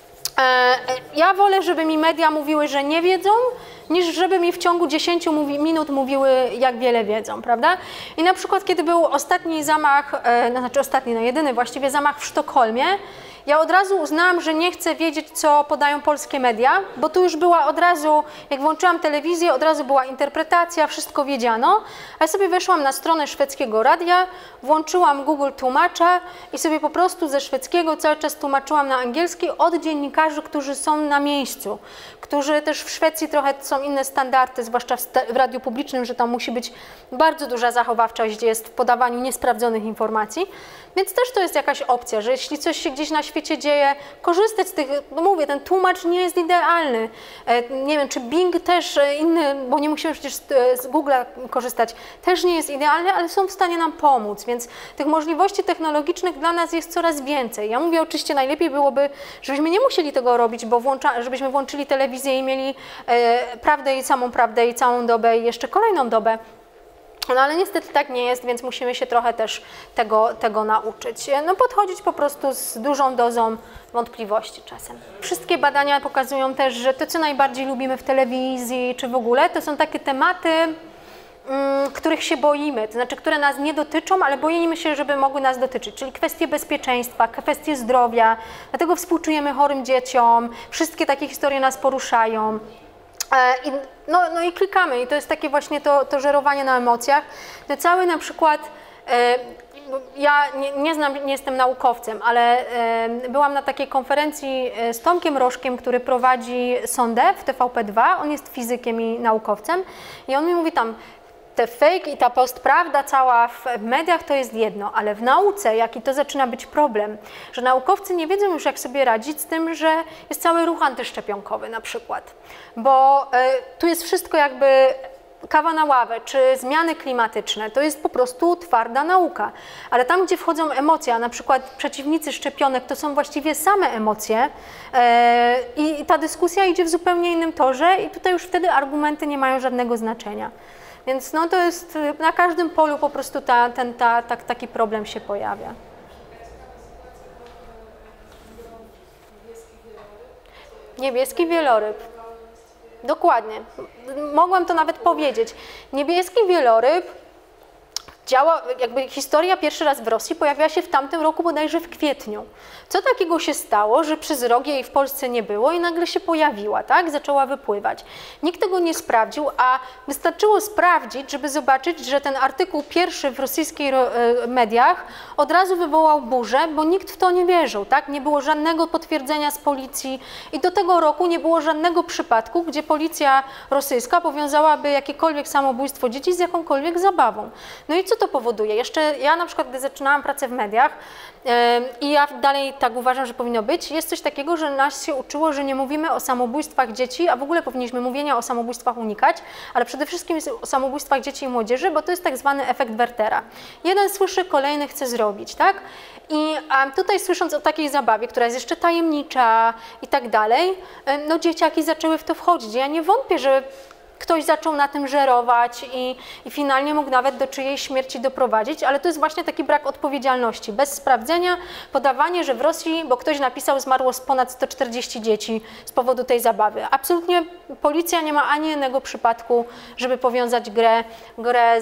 Ja wolę, żeby mi media mówiły, że nie wiedzą, niż żeby mi w ciągu 10 minut mówiły, jak wiele wiedzą, prawda? I na przykład, kiedy był ostatni zamach, jedyny właściwie zamach w Sztokholmie, ja od razu uznałam, że nie chcę wiedzieć, co podają polskie media, bo tu już była od razu, jak włączyłam telewizję, od razu była interpretacja, wszystko wiedziano, a ja sobie weszłam na stronę szwedzkiego radia, włączyłam Google Tłumacza i sobie po prostu ze szwedzkiego cały czas tłumaczyłam na angielski od dziennikarzy, którzy są na miejscu, którzy też w Szwecji trochę są inne standardy, zwłaszcza w radiu publicznym, że tam musi być bardzo duża zachowawczość, gdzie jest w podawaniu niesprawdzonych informacji. Więc też to jest jakaś opcja, że jeśli coś się gdzieś na świecie dzieje, korzystać z tych, no mówię, ten tłumacz nie jest idealny. Nie wiem, czy Bing też inny, bo nie musimy przecież z Google'a korzystać, też nie jest idealny, ale są w stanie nam pomóc, więc tych możliwości technologicznych dla nas jest coraz więcej. Ja mówię, oczywiście najlepiej byłoby, żebyśmy nie musieli tego robić, bo żebyśmy włączyli telewizję i mieli prawdę i całą dobę i jeszcze kolejną dobę. No ale niestety tak nie jest, więc musimy się trochę też tego nauczyć. No podchodzić po prostu z dużą dozą wątpliwości czasem. Wszystkie badania pokazują też, że to, co najbardziej lubimy w telewizji czy w ogóle, to są takie tematy, których się boimy, to znaczy, które nas nie dotyczą, ale boimy się, żeby mogły nas dotyczyć, czyli kwestie bezpieczeństwa, kwestie zdrowia, dlatego współczujemy chorym dzieciom, wszystkie takie historie nas poruszają. No i klikamy i to jest takie właśnie to żerowanie na emocjach. To cały na przykład, ja nie jestem naukowcem, ale byłam na takiej konferencji z Tomkiem Rożkiem, który prowadzi sondę w TVP2, on jest fizykiem i naukowcem i on mi mówi tam, te fake i ta postprawda cała w mediach to jest jedno, ale w nauce, jaki to zaczyna być problem, że naukowcy nie wiedzą już, jak sobie radzić z tym, że jest cały ruch antyszczepionkowy na przykład, bo tu jest wszystko jakby kawa na ławę, czy zmiany klimatyczne, to jest po prostu twarda nauka, ale tam, gdzie wchodzą emocje, a na przykład przeciwnicy szczepionek, to są właściwie same emocje i ta dyskusja idzie w zupełnie innym torze i tutaj już wtedy argumenty nie mają żadnego znaczenia. Więc no to jest, na każdym polu po prostu taki problem się pojawia. Niebieski wieloryb. Dokładnie. Mogłam to nawet powiedzieć. Niebieski wieloryb działa, jakby historia pierwszy raz w Rosji pojawiła się w tamtym roku bodajże w kwietniu. Co takiego się stało, że przez rok jej w Polsce nie było i nagle się pojawiła, tak? Zaczęła wypływać. Nikt tego nie sprawdził, a wystarczyło sprawdzić, żeby zobaczyć, że ten artykuł pierwszy w rosyjskich mediach od razu wywołał burzę, bo nikt w to nie wierzył, tak? Nie było żadnego potwierdzenia z policji i do tego roku nie było żadnego przypadku, gdzie policja rosyjska powiązałaby jakiekolwiek samobójstwo dzieci z jakąkolwiek zabawą. No i co co to powoduje? Jeszcze ja na przykład, gdy zaczynałam pracę w mediach i ja dalej tak uważam, że powinno być, jest coś takiego, że nas się uczyło, że nie mówimy o samobójstwach dzieci, a w ogóle powinniśmy mówienia o samobójstwach unikać, ale przede wszystkim o samobójstwach dzieci i młodzieży, bo to jest tak zwany efekt Wertera. Jeden słyszy, kolejny chce zrobić, tak? I tutaj słysząc o takiej zabawie, która jest jeszcze tajemnicza i tak dalej, no dzieciaki zaczęły w to wchodzić. Ja nie wątpię, że ktoś zaczął na tym żerować i finalnie mógł nawet do czyjejś śmierci doprowadzić, ale to jest właśnie taki brak odpowiedzialności. Bez sprawdzenia, podawanie, że w Rosji, bo ktoś napisał, zmarło ponad 140 dzieci z powodu tej zabawy. Absolutnie policja nie ma ani jednego przypadku, żeby powiązać grę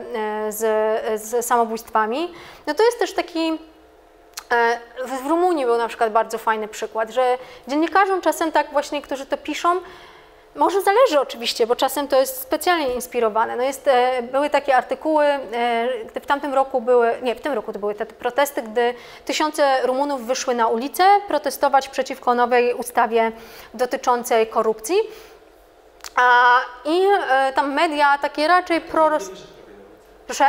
z samobójstwami. No to jest też taki... W Rumunii był na przykład bardzo fajny przykład, że dziennikarzom czasem tak właśnie, którzy to piszą, może zależy oczywiście, bo czasem to jest specjalnie inspirowane. No były takie artykuły, gdy w tamtym roku w tym roku to były te protesty, gdy tysiące Rumunów wyszły na ulicę protestować przeciwko nowej ustawie dotyczącej korupcji. I tam media takie raczej Proszę?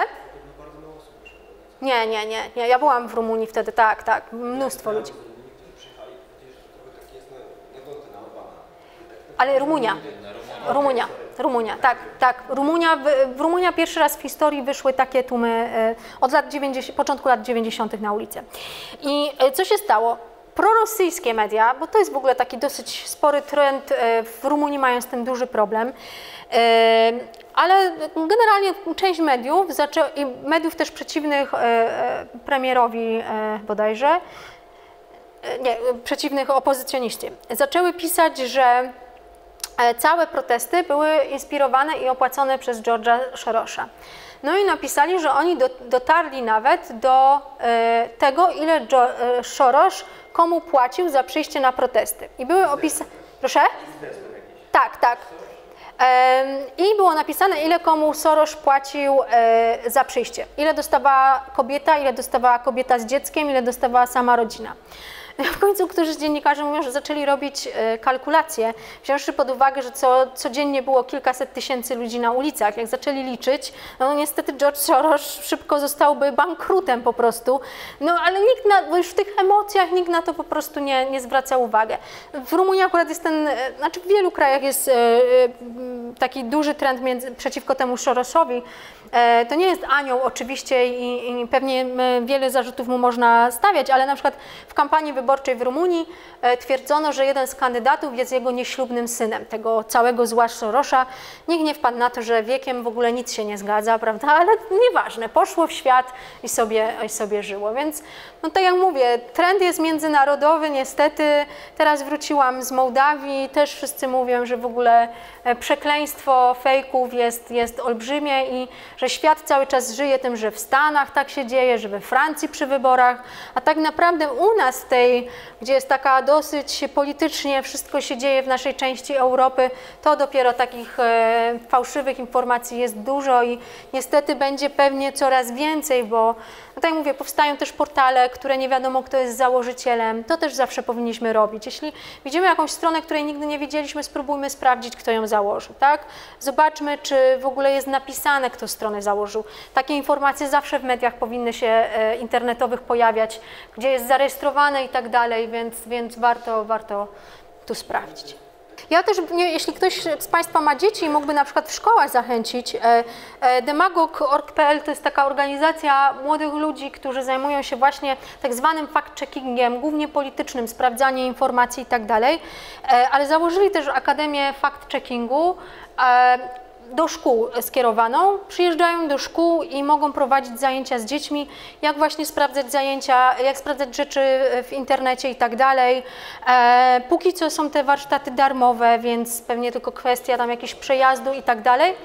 Nie. Ja byłam w Rumunii wtedy, tak, mnóstwo ludzi. Ale Rumunia, tak. Rumunia pierwszy raz w historii wyszły takie tłumy od początku lat 90. na ulicę. I co się stało? Prorosyjskie media, bo to jest w ogóle taki dosyć spory trend, w Rumunii mają z tym duży problem, ale generalnie część mediów, i mediów też przeciwnych premierowi bodajże, przeciwnych opozycjoniście, zaczęły pisać, że całe protesty były inspirowane i opłacone przez George'a Soros'a. No i napisali, że oni dotarli nawet do tego, ile Soros komu płacił za przyjście na protesty. I były opisane... Proszę? Tak. I było napisane, ile komu Soros płacił za przyjście. Ile dostawała kobieta z dzieckiem, ile dostawała sama rodzina. W końcu którzy z dziennikarzy mówią, że zaczęli robić kalkulacje, wziąwszy pod uwagę, że codziennie było kilkaset tysięcy ludzi na ulicach. Jak zaczęli liczyć, no niestety George Soros szybko zostałby bankrutem po prostu. No ale bo już w tych emocjach nikt na to po prostu nie zwraca uwagi. W Rumunii akurat jest w wielu krajach jest taki duży trend przeciwko temu Sorosowi. To nie jest anioł oczywiście i pewnie wiele zarzutów mu można stawiać, ale na przykład w kampanii wyborczej w Rumunii twierdzono, że jeden z kandydatów jest jego nieślubnym synem, tego całego zła Sorosa. Nikt nie wpadł na to, że wiekiem w ogóle nic się nie zgadza, prawda? Ale nieważne, poszło w świat i sobie żyło. Więc no tak jak mówię, trend jest międzynarodowy, niestety. Teraz wróciłam z Mołdawii, też wszyscy mówią, że w ogóle przekleństwo fejków jest olbrzymie i że świat cały czas żyje tym, że w Stanach tak się dzieje, że we Francji przy wyborach, a tak naprawdę u nas gdzie jest taka dosyć politycznie, wszystko się dzieje w naszej części Europy, to dopiero takich fałszywych informacji jest dużo i niestety będzie pewnie coraz więcej, bo no tak jak mówię, powstają też portale, które nie wiadomo kto jest założycielem, to też zawsze powinniśmy robić. Jeśli widzimy jakąś stronę, której nigdy nie widzieliśmy, spróbujmy sprawdzić, kto ją założył, tak? Zobaczmy, czy w ogóle jest napisane, kto stronę założył. Takie informacje zawsze w mediach powinny się internetowych pojawiać, gdzie jest zarejestrowane i tak dalej, więc warto tu sprawdzić. Ja też, jeśli ktoś z Państwa ma dzieci i mógłby na przykład w szkołach zachęcić, demagog.org.pl to jest taka organizacja młodych ludzi, którzy zajmują się właśnie tak zwanym fact-checkingiem, głównie politycznym, sprawdzaniem informacji i tak dalej, ale założyli też Akademię Fact-checkingu, do szkół skierowaną, przyjeżdżają do szkół i mogą prowadzić zajęcia z dziećmi, jak właśnie sprawdzać zajęcia, jak sprawdzać rzeczy w internecie i tak dalej. Póki co są te warsztaty darmowe, więc pewnie tylko kwestia tam jakiegoś przejazdu i tak dalej.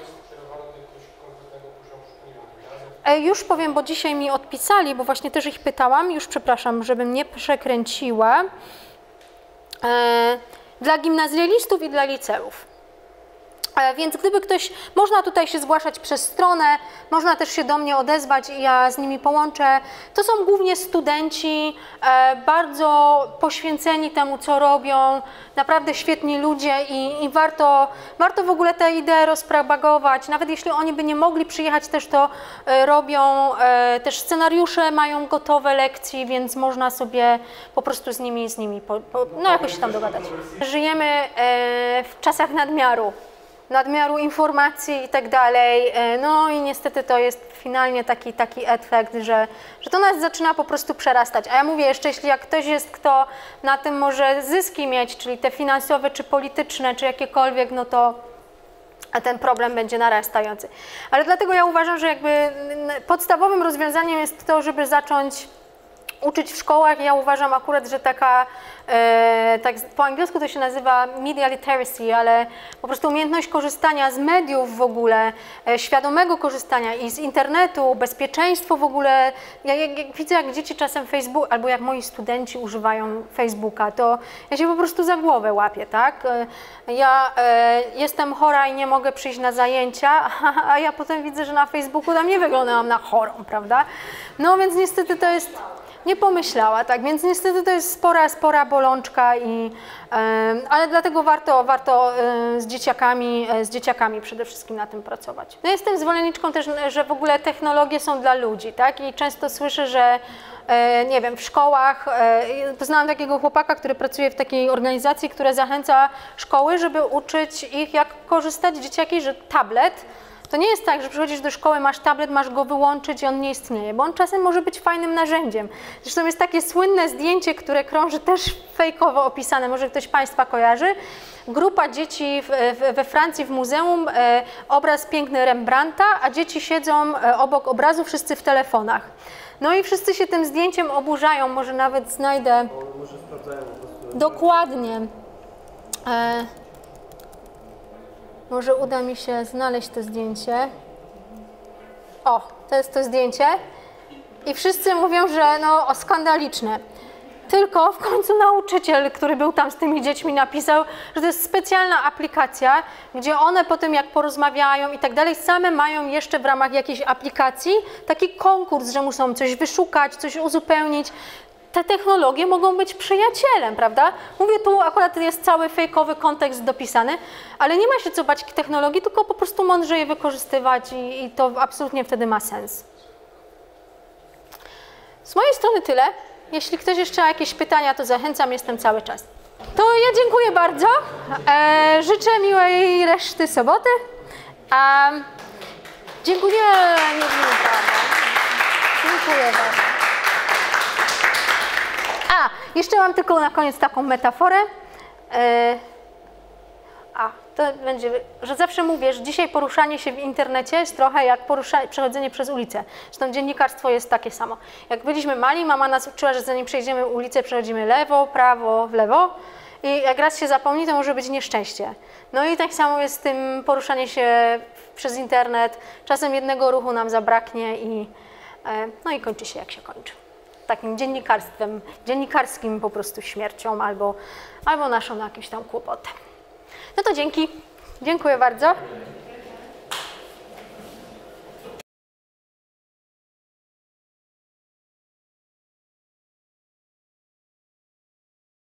Już powiem, bo dzisiaj mi odpisali, bo właśnie też ich pytałam, już przepraszam, żebym nie przekręciła. Dla gimnazjalistów i dla liceów. Więc gdyby ktoś, można tutaj się zgłaszać przez stronę, można też się do mnie odezwać i ja z nimi połączę. To są głównie studenci, bardzo poświęceni temu, co robią, naprawdę świetni ludzie i warto w ogóle tę ideę rozpropagować. Nawet jeśli oni by nie mogli przyjechać, też to robią, też scenariusze mają gotowe lekcji, więc można sobie po prostu z nimi no jakoś się tam dogadać. Żyjemy w czasach nadmiaru informacji i tak dalej, no i niestety to jest finalnie taki efekt, że to nas zaczyna po prostu przerastać. A ja mówię jeszcze, jeśli jak ktoś jest, kto na tym może zyski mieć, czyli te finansowe, czy polityczne, czy jakiekolwiek, no to ten problem będzie narastający. Ale dlatego ja uważam, że jakby podstawowym rozwiązaniem jest to, żeby zacząć uczyć w szkołach. Ja uważam akurat, że tak po angielsku to się nazywa media literacy, ale po prostu umiejętność korzystania z mediów w ogóle, świadomego korzystania i z internetu, bezpieczeństwo w ogóle. Jak widzę, jak dzieci czasem Facebook, albo jak moi studenci używają Facebooka, to ja się po prostu za głowę łapię, tak? Ja jestem chora i nie mogę przyjść na zajęcia, a ja potem widzę, że na Facebooku tam nie wyglądam na chorą, prawda? No więc niestety to jest... Nie pomyślała, tak, więc niestety to jest spora bolączka, ale dlatego warto z dzieciakami przede wszystkim na tym pracować. No jestem zwolenniczką też, że w ogóle technologie są dla ludzi, tak, i często słyszę, że nie wiem, w szkołach, poznałam takiego chłopaka, który pracuje w takiej organizacji, która zachęca szkoły, żeby uczyć ich, jak korzystać dzieciaki, że tablet. To nie jest tak, że przychodzisz do szkoły, masz tablet, masz go wyłączyć i on nie istnieje, bo on czasem może być fajnym narzędziem. Zresztą jest takie słynne zdjęcie, które krąży też fejkowo opisane, może ktoś z Państwa kojarzy. Grupa dzieci we Francji w muzeum, obraz piękny Rembrandta, a dzieci siedzą obok obrazu, wszyscy w telefonach. No i wszyscy się tym zdjęciem oburzają, może nawet znajdę... Może sprawdzają po prostu. Dokładnie. Może uda mi się znaleźć to zdjęcie. O, to jest to zdjęcie. I wszyscy mówią, że no skandaliczne. Tylko w końcu nauczyciel, który był tam z tymi dziećmi, napisał, że to jest specjalna aplikacja, gdzie one potem jak porozmawiają i tak dalej, same mają jeszcze w ramach jakiejś aplikacji taki konkurs, że muszą coś wyszukać, coś uzupełnić. Te technologie mogą być przyjacielem, prawda? Mówię, tu akurat jest cały fejkowy kontekst dopisany, ale nie ma się co bać technologii, tylko po prostu mądrze je wykorzystywać i to absolutnie wtedy ma sens. Z mojej strony tyle. Jeśli ktoś jeszcze ma jakieś pytania, to zachęcam, jestem cały czas. To ja dziękuję bardzo. Życzę miłej reszty soboty. Dziękuję. Dziękuję bardzo. Jeszcze mam tylko na koniec taką metaforę. To będzie, że zawsze mówię, że dzisiaj poruszanie się w internecie jest trochę jak przechodzenie przez ulicę. Zresztą dziennikarstwo jest takie samo. Jak byliśmy mali, mama nas uczyła, że zanim przejdziemy ulicę, przechodzimy lewo, prawo, w lewo. I jak raz się zapomni, to może być nieszczęście. No i tak samo jest z tym poruszanie się przez internet. Czasem jednego ruchu nam zabraknie no i kończy się jak się kończy. Takim dziennikarskim po prostu śmiercią albo naszą jakimś tam kłopotem. No to dzięki. Dziękuję bardzo.